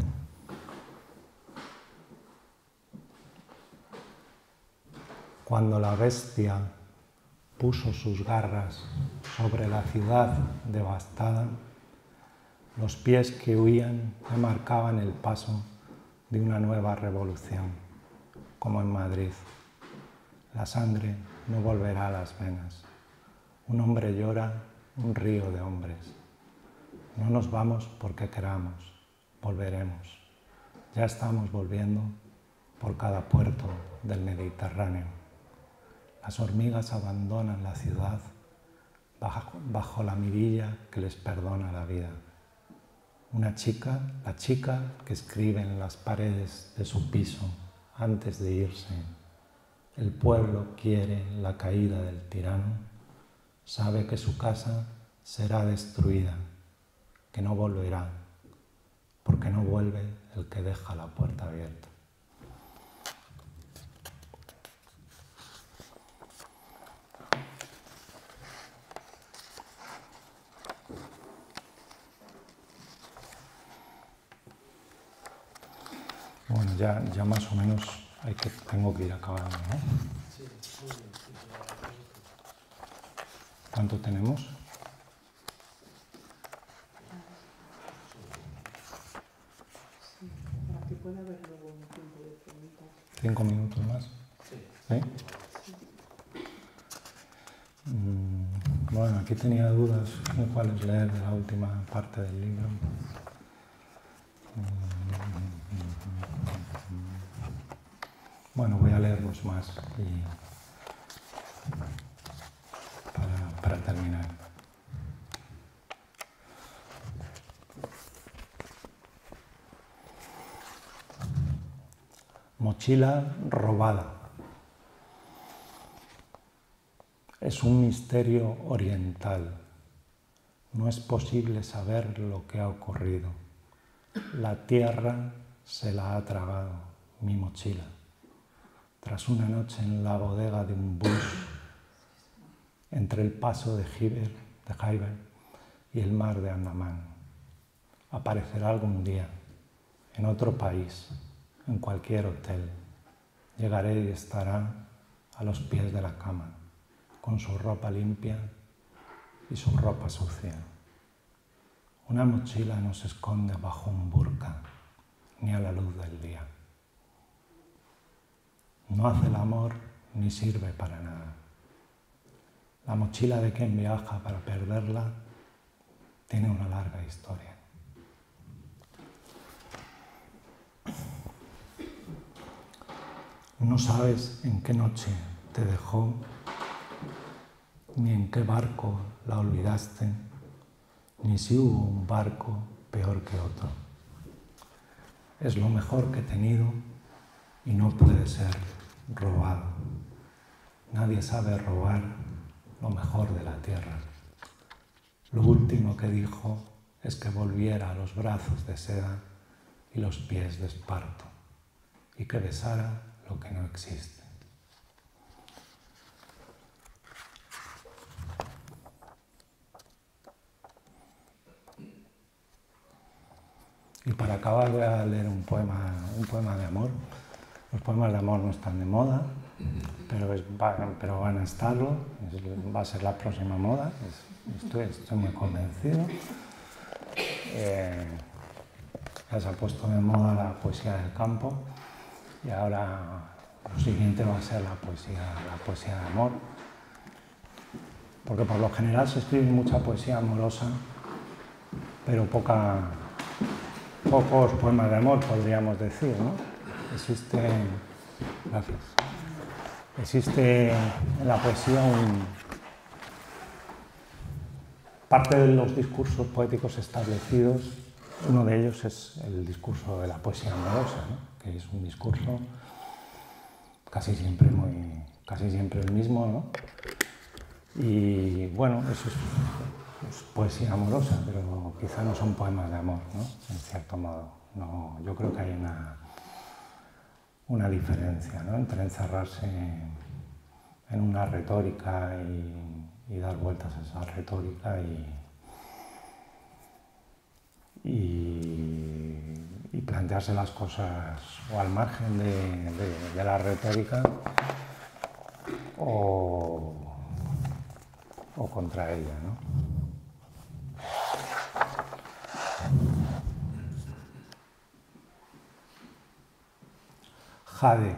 Cuando la bestia puso sus garras sobre la ciudad devastada, los pies que huían ya marcaban el paso de una nueva revolución, como en Madrid. La sangre no volverá a las venas. Un hombre llora, un río de hombres. No nos vamos porque queramos, volveremos. Ya estamos volviendo por cada puerto del Mediterráneo. Las hormigas abandonan la ciudad bajo, bajo la mirilla que les perdona la vida. Una chica, la chica que escribe en las paredes de su piso antes de irse: el pueblo quiere la caída del tirano, sabe que su casa será destruida, que no volverá, porque no vuelve el que deja la puerta abierta. Bueno, ya, ya más o menos hay que, tengo que ir acabando, ¿no? ¿Cuánto tenemos? Sí, para que pueda haber luego un tiempo de preguntas. ¿Cinco minutos más? Sí. ¿Sí? Mm, bueno, aquí tenía dudas de cuáles leer de la última parte del libro. Bueno, voy a leerlos más y para, para terminar. Mochila robada. Es un misterio oriental. No es posible saber lo que ha ocurrido. La tierra se la ha tragado, mi mochila. Tras una noche en la bodega de un bus, entre el paso de Heiber, de Heiber y el mar de Andamán. Aparecerá algún día, en otro país, en cualquier hotel. Llegaré y estará a los pies de la cama, con su ropa limpia y su ropa sucia. Una mochila no se esconde bajo un burka, ni a la luz del día. No hace el amor ni sirve para nada. La mochila de quien viaja para perderla tiene una larga historia. No sabes en qué noche te dejó, ni en qué barco la olvidaste, ni si hubo un barco peor que otro. Es lo mejor que he tenido y no puede ser robado. Nadie sabe robar lo mejor de la tierra. Lo último que dijo es que volviera a los brazos de seda y los pies de esparto, y que besara lo que no existe. Y para acabar voy a leer un poema, un poema de amor. Los poemas de amor no están de moda, pero, es, va, pero van a estarlo, es, va a ser la próxima moda, es, estoy, estoy muy convencido. Eh, ya se ha puesto de moda la poesía del campo y ahora lo siguiente va a ser la poesía, la poesía de amor, porque por lo general se escribe mucha poesía amorosa, pero poca, pocos poemas de amor, podríamos decir, ¿no? Existe, gracias, existe en la poesía un, parte de los discursos poéticos establecidos, uno de ellos es el discurso de la poesía amorosa, ¿no? Que es un discurso casi siempre, muy, casi siempre el mismo, ¿no? Y bueno, eso es, es poesía amorosa, pero quizá no son poemas de amor, ¿no? En cierto modo. No, yo creo que hay una, una diferencia, ¿no? Entre encerrarse en una retórica y, y dar vueltas a esa retórica y, y, y plantearse las cosas o al margen de, de, de la retórica o, o contra ella, ¿no? Jade.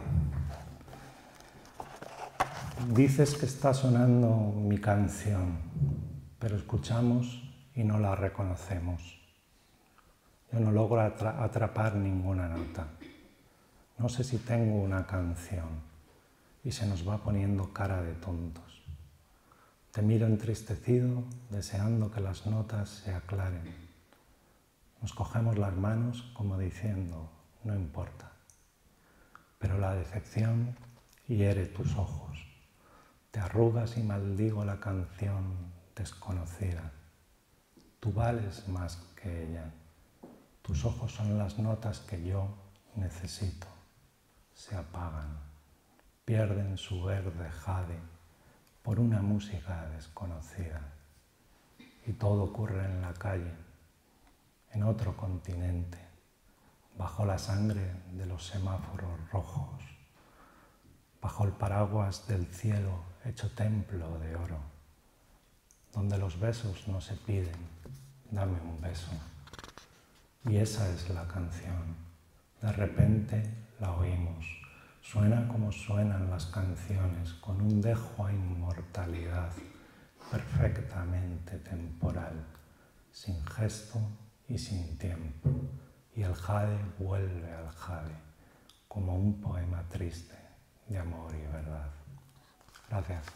Dices que está sonando mi canción, pero escuchamos y no la reconocemos. Yo no logro atra- atrapar ninguna nota. No sé si tengo una canción y se nos va poniendo cara de tontos. Te miro entristecido, deseando que las notas se aclaren. Nos cogemos las manos como diciendo, no importa. Pero la decepción hiere tus ojos. Te arrugas y maldigo la canción desconocida. Tú vales más que ella. Tus ojos son las notas que yo necesito. Se apagan, pierden su verde jade por una música desconocida. Y todo ocurre en la calle, en otro continente, bajo la sangre de los semáforos rojos, bajo el paraguas del cielo hecho templo de oro, donde los besos no se piden, dame un beso. Y esa es la canción. De repente la oímos. Suena como suenan las canciones, con un dejo a inmortalidad, perfectamente temporal, sin gesto y sin tiempo. Y el jade vuelve al jade, como un poema triste de amor y verdad. Gracias.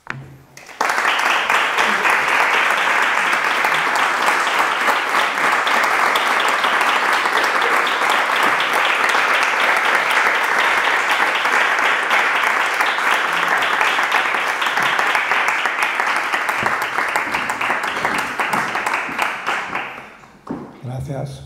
Gracias.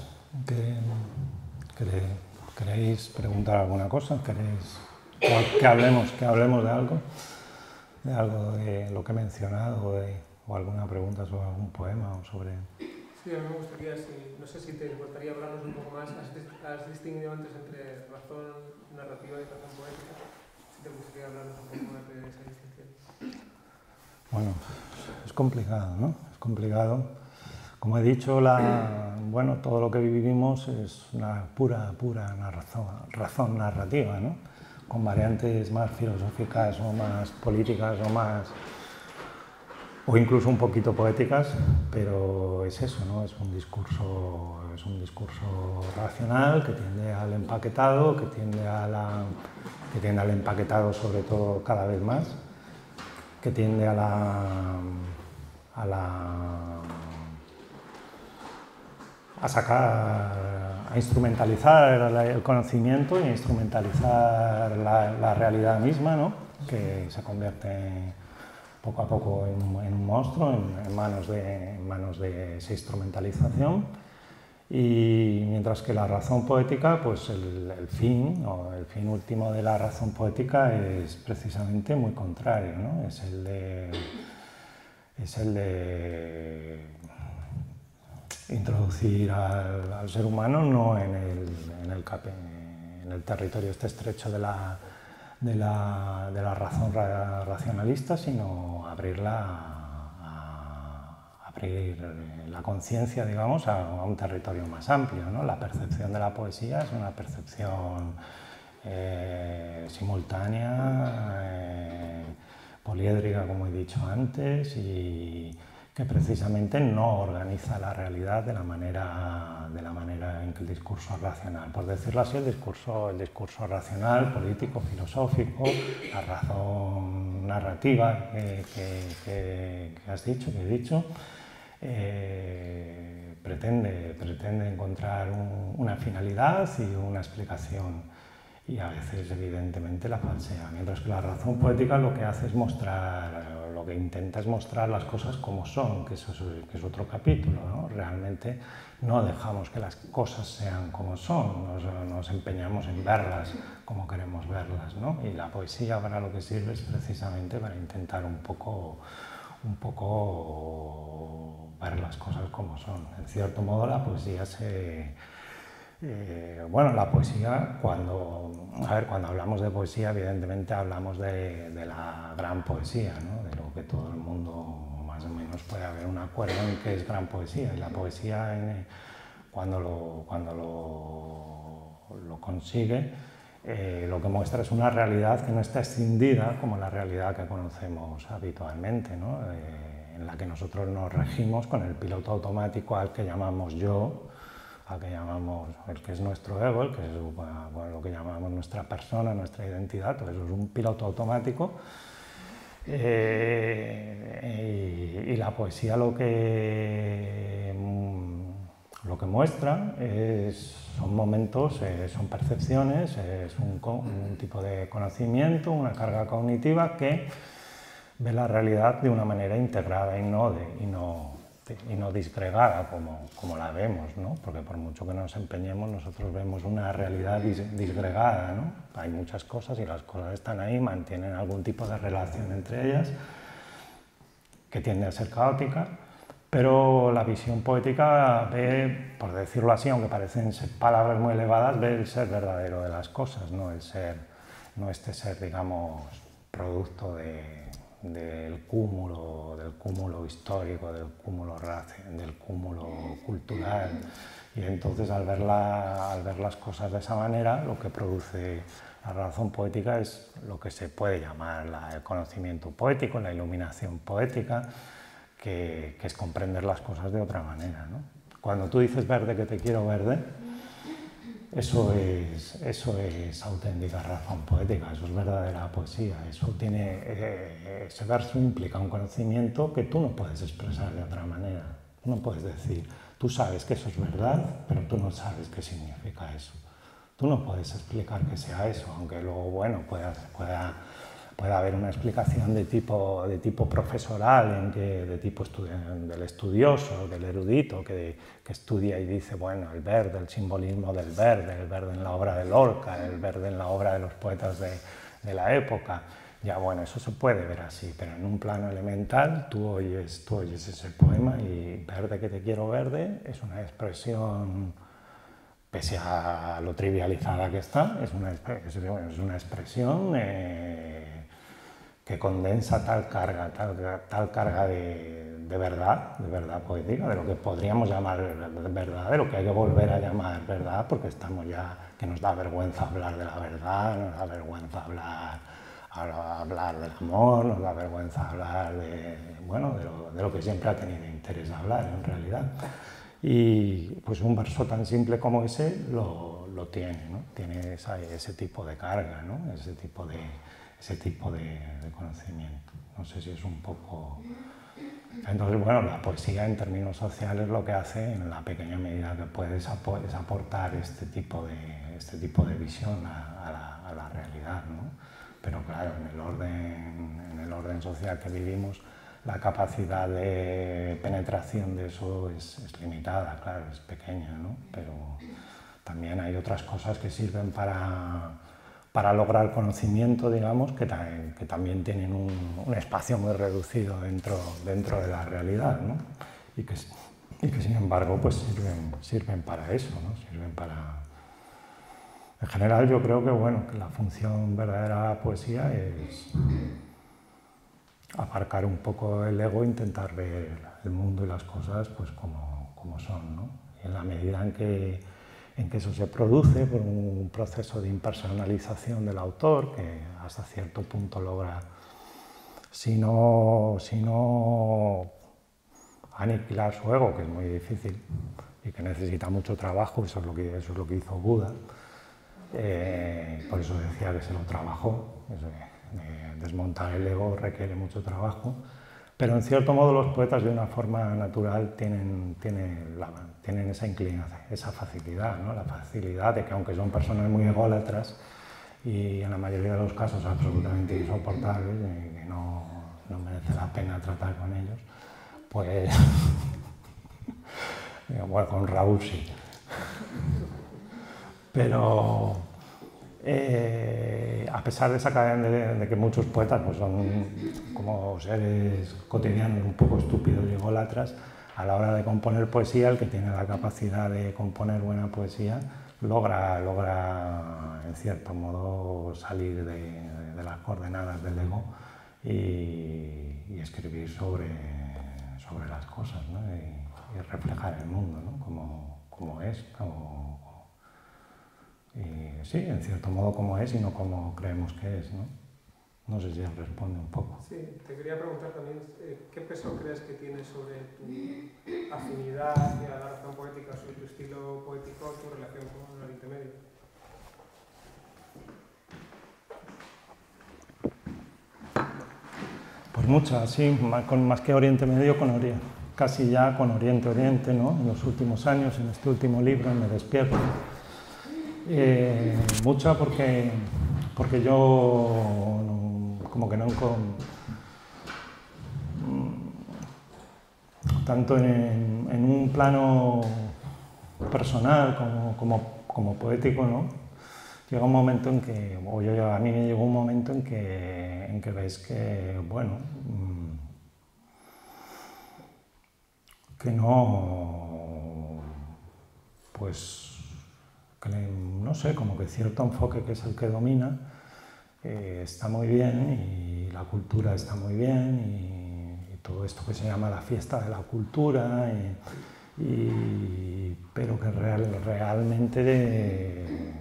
¿Queréis preguntar alguna cosa? ¿Queréis que hablemos, que hablemos de algo? ¿De algo de lo que he mencionado? O, de, o alguna pregunta sobre algún poema o sobre...? Sí, a mí me gustaría, si, no sé si te importaría hablarnos un poco más. Has, has distinguido antes entre razón narrativa y razón poética. Si te gustaría hablarnos un poco más de esa distinción. Bueno, es complicado, ¿no? Es complicado. Como he dicho, la, bueno, todo lo que vivimos es una pura, pura razón, razón narrativa, ¿no? Con variantes más filosóficas o más políticas o más, o incluso un poquito poéticas, pero es eso, ¿no? Es un discurso, es un discurso racional que tiende al empaquetado, que tiende a la, que tiende al empaquetado sobre todo cada vez más, que tiende a la, a la a sacar, a instrumentalizar el conocimiento y a instrumentalizar la, la realidad misma, ¿no? Que se convierte poco a poco en, en un monstruo en, en, manos de, en manos de esa instrumentalización. Y mientras que la razón poética, pues el, el fin, o el fin último de la razón poética es precisamente muy contrario, ¿no? Es el de, es el de introducir al, al ser humano no en el, en, el, en el territorio este estrecho de la, de la, de la razón ra, racionalista, sino abrirla a, a abrir la conciencia, digamos, a, a un territorio más amplio, ¿no? La percepción de la poesía es una percepción eh, simultánea, eh, poliédrica, como he dicho antes, y que precisamente no organiza la realidad de la manera, de la manera en que el discurso racional, por decirlo así, el discurso, el discurso racional, político, filosófico, la razón narrativa que, que, que, que has dicho, que he dicho, eh, pretende, pretende encontrar un, una finalidad y una explicación, y a veces evidentemente la falsea, mientras que la razón poética lo que hace es mostrar, lo que intenta es mostrar las cosas como son, que eso es, que es otro capítulo, ¿no? Realmente no dejamos que las cosas sean como son, nos, nos empeñamos en verlas como queremos verlas, ¿no? Y la poesía para lo que sirve es precisamente para intentar un poco, un poco ver las cosas como son. En cierto modo la poesía se... Eh, bueno, la poesía, cuando, a ver, cuando hablamos de poesía, evidentemente hablamos de, de la gran poesía, ¿no? De lo que todo el mundo más o menos puede haber un acuerdo en que es gran poesía. Y la poesía, en, cuando, lo, cuando lo, lo consigue, eh, lo que muestra es una realidad que no está escindida como la realidad que conocemos habitualmente, ¿no? Eh, en la que nosotros nos regimos con el piloto automático al que llamamos yo, al que llamamos, el que es nuestro ego, el que es bueno, lo que llamamos nuestra persona, nuestra identidad, todo eso es un piloto automático. Eh, y, y la poesía lo que, lo que muestra es, son momentos, eh, son percepciones, es un, un tipo de conocimiento, una carga cognitiva que ve la realidad de una manera integrada y no, de, y no, de, y no disgregada como, como la vemos, ¿no? Porque por mucho que nos empeñemos nosotros vemos una realidad dis, disgregada, ¿no? Hay muchas cosas y las cosas están ahí, mantienen algún tipo de relación entre ellas que tiende a ser caótica, pero la visión poética ve, por decirlo así, aunque parecen ser palabras muy elevadas, ve el ser verdadero de las cosas, no, el ser, no este ser, digamos, producto de del cúmulo, del cúmulo histórico, del cúmulo, del cúmulo cultural. Y entonces al ver, la, al ver las cosas de esa manera, lo que produce la razón poética es lo que se puede llamar la, el conocimiento poético, la iluminación poética, que, que es comprender las cosas de otra manera, ¿no? Cuando tú dices verde, que te quiero verde, Eso es, eso es auténtica razón poética, eso es verdadera poesía, eso tiene, eh, ese verso implica un conocimiento que tú no puedes expresar de otra manera, no puedes decir, tú sabes que eso es verdad, pero tú no sabes qué significa eso, tú no puedes explicar que sea eso, aunque luego, bueno, pueda, pueda, pueda haber una explicación de tipo, de tipo profesoral, en que, de tipo estudi del estudioso, del erudito, que, que estudia y dice, bueno, el verde, el simbolismo del verde, el verde en la obra de Lorca, el verde en la obra de los poetas de, de la época. Ya, bueno, eso se puede ver así, pero en un plano elemental tú oyes, tú oyes ese poema y verde que te quiero verde es una expresión, pese a lo trivializada que está, es una, es una expresión eh, que condensa tal carga, tal, tal carga de, de verdad, de verdad poética, de lo que podríamos llamar verdad, de lo que hay que volver a llamar verdad, porque estamos ya, que nos da vergüenza hablar de la verdad, nos da vergüenza hablar, hablar del amor, nos da vergüenza hablar de, bueno, de, lo, de lo que siempre ha tenido interés hablar en realidad. Y pues un verso tan simple como ese lo, lo tiene, ¿no? Tiene esa, ese tipo de carga, ¿no? Ese tipo de... ese tipo de, de conocimiento. No sé si es un poco... Entonces, bueno, la poesía en términos sociales lo que hace, en la pequeña medida que puede, es aportar este tipo de, este tipo de visión a, a, la, a la realidad, ¿no? Pero claro, en el, orden, en el orden social que vivimos, la capacidad de penetración de eso es, es limitada, claro, es pequeña, ¿no? Pero también hay otras cosas que sirven para... para lograr conocimiento, digamos, que, también, que también tienen un, un espacio muy reducido dentro, dentro de la realidad, ¿no? Y, que, y que, sin embargo, pues sirven, sirven para eso, ¿no? Sirven para... En general, yo creo que, bueno, que la función verdadera de la poesía es aparcar un poco el ego e intentar ver el mundo y las cosas pues como, como son, ¿no? Y en la medida en que en que eso se produce por un proceso de impersonalización del autor, que hasta cierto punto logra, si no, si no aniquilar su ego, que es muy difícil y que necesita mucho trabajo, eso es lo que, eso es lo que hizo Buda, eh, por eso decía que se lo trabajó, eso, eh, desmontar el ego requiere mucho trabajo, pero en cierto modo los poetas de una forma natural tienen, tienen, la, tienen esa inclinación, esa facilidad, ¿no? La facilidad de que aunque son personas muy ególatras y en la mayoría de los casos absolutamente insoportables y que no, no merece la pena tratar con ellos, pues, bueno, con Raúl sí, pero eh, a pesar de esa cadena de, de que muchos poetas pues, son como seres cotidianos un poco estúpidos y ególatras, a la hora de componer poesía, el que tiene la capacidad de componer buena poesía logra, logra en cierto modo salir de, de, de las coordenadas del ego y, y escribir sobre, sobre las cosas, ¿no? y, y reflejar el mundo, ¿no? como, como es, como, y sí, en cierto modo como es y no como creemos que es, ¿no? No sé si responde un poco. Sí, te quería preguntar también, eh, ¿qué peso crees que tiene sobre tu afinidad hacia la razón poética, sobre tu estilo poético, tu relación con el Oriente Medio? Pues muchas, sí, más, con, más que Oriente Medio, con Oriente, casi ya con Oriente Oriente, ¿no? En los últimos años, en este último libro, en Me Despierto. Eh, mucha porque, porque yo no, como que no con, tanto en, en un plano personal como, como, como poético, ¿no? Llega un momento en que, o yo, a mí me llegó un momento en que, en que ves que, bueno, que no, pues, que no sé, como que cierto enfoque que es el que domina, eh, está muy bien y la cultura está muy bien y, y todo esto que se llama la fiesta de la cultura, y, y, pero que real, realmente de,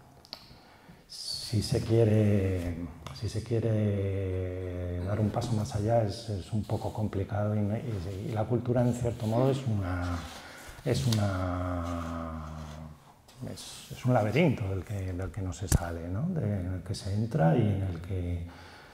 si se quiere, si se quiere dar un paso más allá es, es un poco complicado y, y, y la cultura en cierto modo es una, es una Es, es un laberinto del que, del que no se sale, ¿no? De, en el que se entra y en el que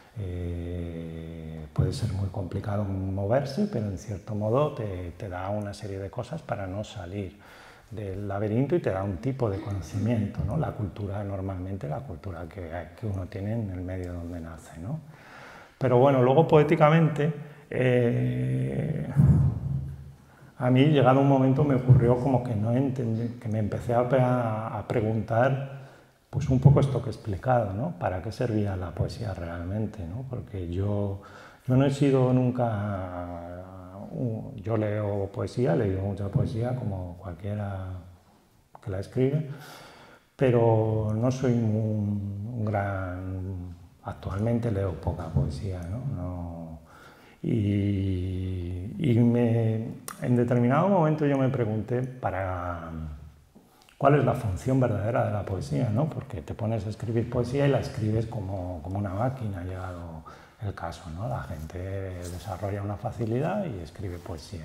eh, puede ser muy complicado moverse, pero en cierto modo te, te da una serie de cosas para no salir del laberinto y te da un tipo de conocimiento, ¿no? La cultura, normalmente la cultura que, que uno tiene en el medio donde nace, ¿no? Pero bueno, luego poéticamente, eh, a mí, llegado un momento, me ocurrió como que no entendí, que me empecé a, a preguntar, pues un poco esto que he explicado, ¿no? ¿Para qué servía la poesía realmente, ¿no? Porque yo, yo no he sido nunca, un, yo leo poesía, he leído mucha poesía como cualquiera que la escribe, pero no soy un, un gran, actualmente leo poca poesía, ¿no? No y, y me, en determinado momento yo me pregunté para cuál es la función verdadera de la poesía, ¿no? Porque te pones a escribir poesía y la escribes como, como una máquina, ha llegado el caso, ¿no? La gente desarrolla una facilidad y escribe poesía.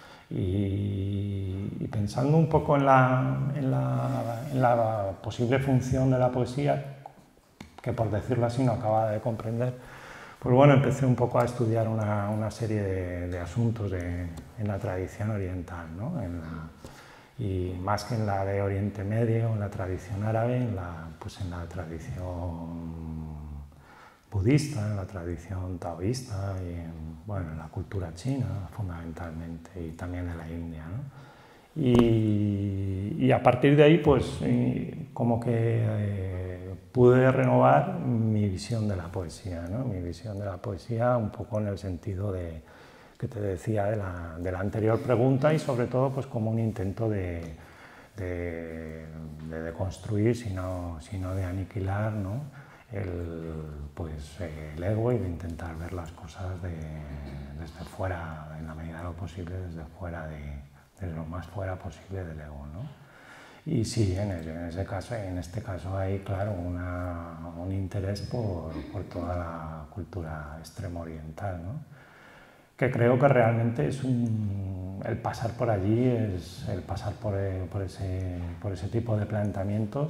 Y, y pensando un poco en la, en, la, en la posible función de la poesía, que por decirlo así no acababa de comprender, pues bueno, empecé un poco a estudiar una, una serie de, de asuntos de, en la tradición oriental, ¿no? En la, y más que en la de Oriente Medio, en la tradición árabe, en la, pues en la tradición budista, en la tradición taoísta y en, bueno, en la cultura china fundamentalmente y también en la India, ¿no? Y, y a partir de ahí, pues como que eh, pude renovar mi visión de la poesía, ¿no? Mi visión de la poesía un poco en el sentido de, que te decía de la, de la anterior pregunta y sobre todo pues como un intento de, de, de deconstruir, sino, sino de aniquilar, ¿no? el, pues, el ego y de intentar ver las cosas de, desde fuera, en la medida de lo posible, desde fuera de, desde lo más fuera posible del ego, ¿no? Y sí, en, el, en, ese caso, en este caso hay, claro, una, un interés por, por toda la cultura extremo oriental, ¿no? Que creo que realmente es un, el pasar por allí, es el pasar por, por, ese, por ese tipo de planteamientos,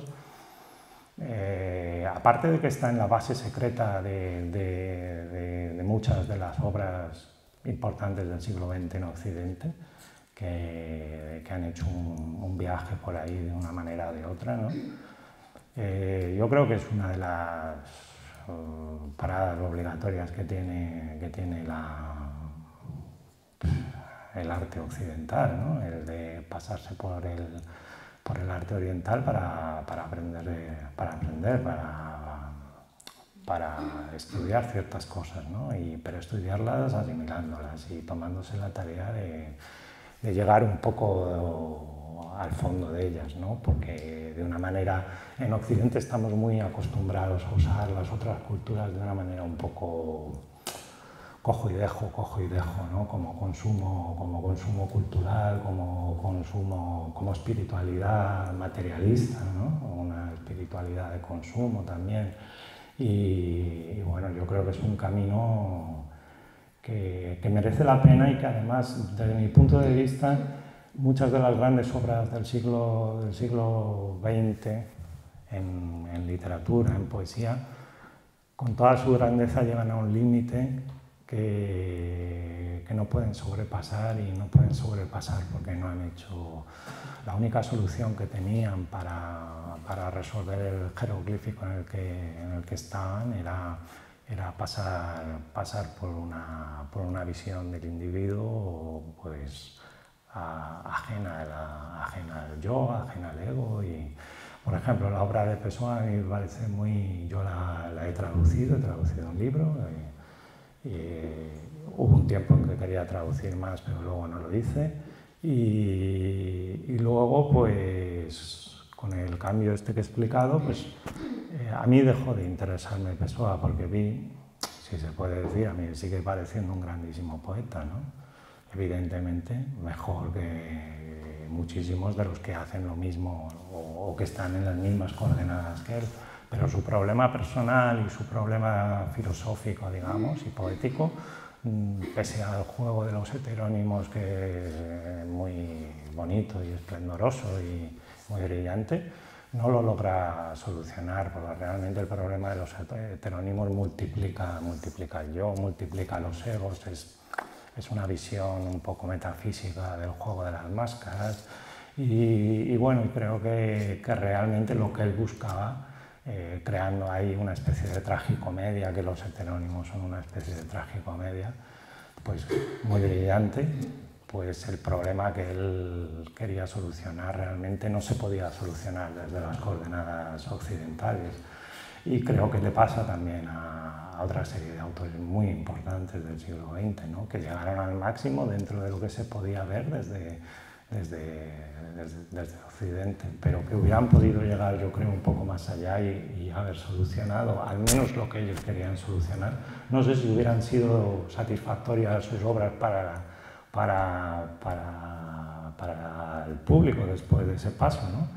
eh, aparte de que está en la base secreta de, de, de, de muchas de las obras importantes del siglo veinte en Occidente, que, que han hecho un, un viaje por ahí de una manera o de otra, ¿no? Eh, yo creo que es una de las uh, paradas obligatorias que tiene, que tiene la, el arte occidental, ¿no? El de pasarse por el, por el arte oriental para, para aprender, para, aprender para, para estudiar ciertas cosas, ¿no? Y, pero estudiarlas asimilándolas y tomándose la tarea de, de llegar un poco al fondo de ellas, ¿no? Porque de una manera, en Occidente estamos muy acostumbrados a usar las otras culturas de una manera un poco cojo y dejo, cojo y dejo, ¿no? Como consumo, como consumo cultural, como consumo, como espiritualidad materialista, ¿no? Una espiritualidad de consumo también. Y, y bueno, yo creo creo que es un camino que, que merece la pena y que además, desde mi punto de vista, muchas de las grandes obras del siglo, del siglo veinte en, en literatura, en poesía, con toda su grandeza llegan a un límite que, que no pueden sobrepasar y no pueden sobrepasar porque no han hecho... La única solución que tenían para, para resolver el jeroglífico en el que, en el que estaban era, era pasar, pasar por, una, por una visión del individuo pues, a, ajena, a la, ajena al yo, ajena al ego. Y, por ejemplo, la obra de Pessoa a mí me parece muy... Yo la, la he traducido, he traducido un libro. Y, y hubo un tiempo en que quería traducir más, pero luego no lo hice. Y, y luego, pues, con el cambio este que he explicado, pues, eh, a mí dejó de interesarme Pessoa porque vi, si se puede decir, a mí sigue pareciendo un grandísimo poeta, ¿no? Evidentemente, mejor que muchísimos de los que hacen lo mismo o, o que están en las mismas coordenadas que él. Pero su problema personal y su problema filosófico, digamos, y poético, pese al juego de los heterónimos, que es muy bonito y esplendoroso y muy brillante, no lo logra solucionar, porque realmente el problema de los heterónimos multiplica, multiplica el yo, multiplica los egos, es, es una visión un poco metafísica del juego de las máscaras y, y bueno, creo que, que realmente lo que él buscaba, Eh, creando ahí una especie de tragicomedia, que los heterónimos son una especie de tragicomedia, pues muy brillante, pues el problema que él quería solucionar realmente no se podía solucionar desde las coordenadas occidentales. Y creo que le pasa también a, a otra serie de autores muy importantes del siglo veinte, ¿no? Que llegaron al máximo dentro de lo que se podía ver desde, desde, desde, desde Occidente, pero que hubieran podido llegar, yo creo, un poco más allá y, y haber solucionado al menos lo que ellos querían solucionar. No sé si hubieran sido satisfactorias sus obras para, para, para, para el público después de ese paso, ¿no?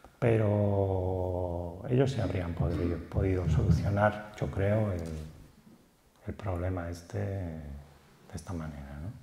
Pero ellos se habrían podido, podido solucionar, yo creo, el, el problema este de esta manera, ¿no?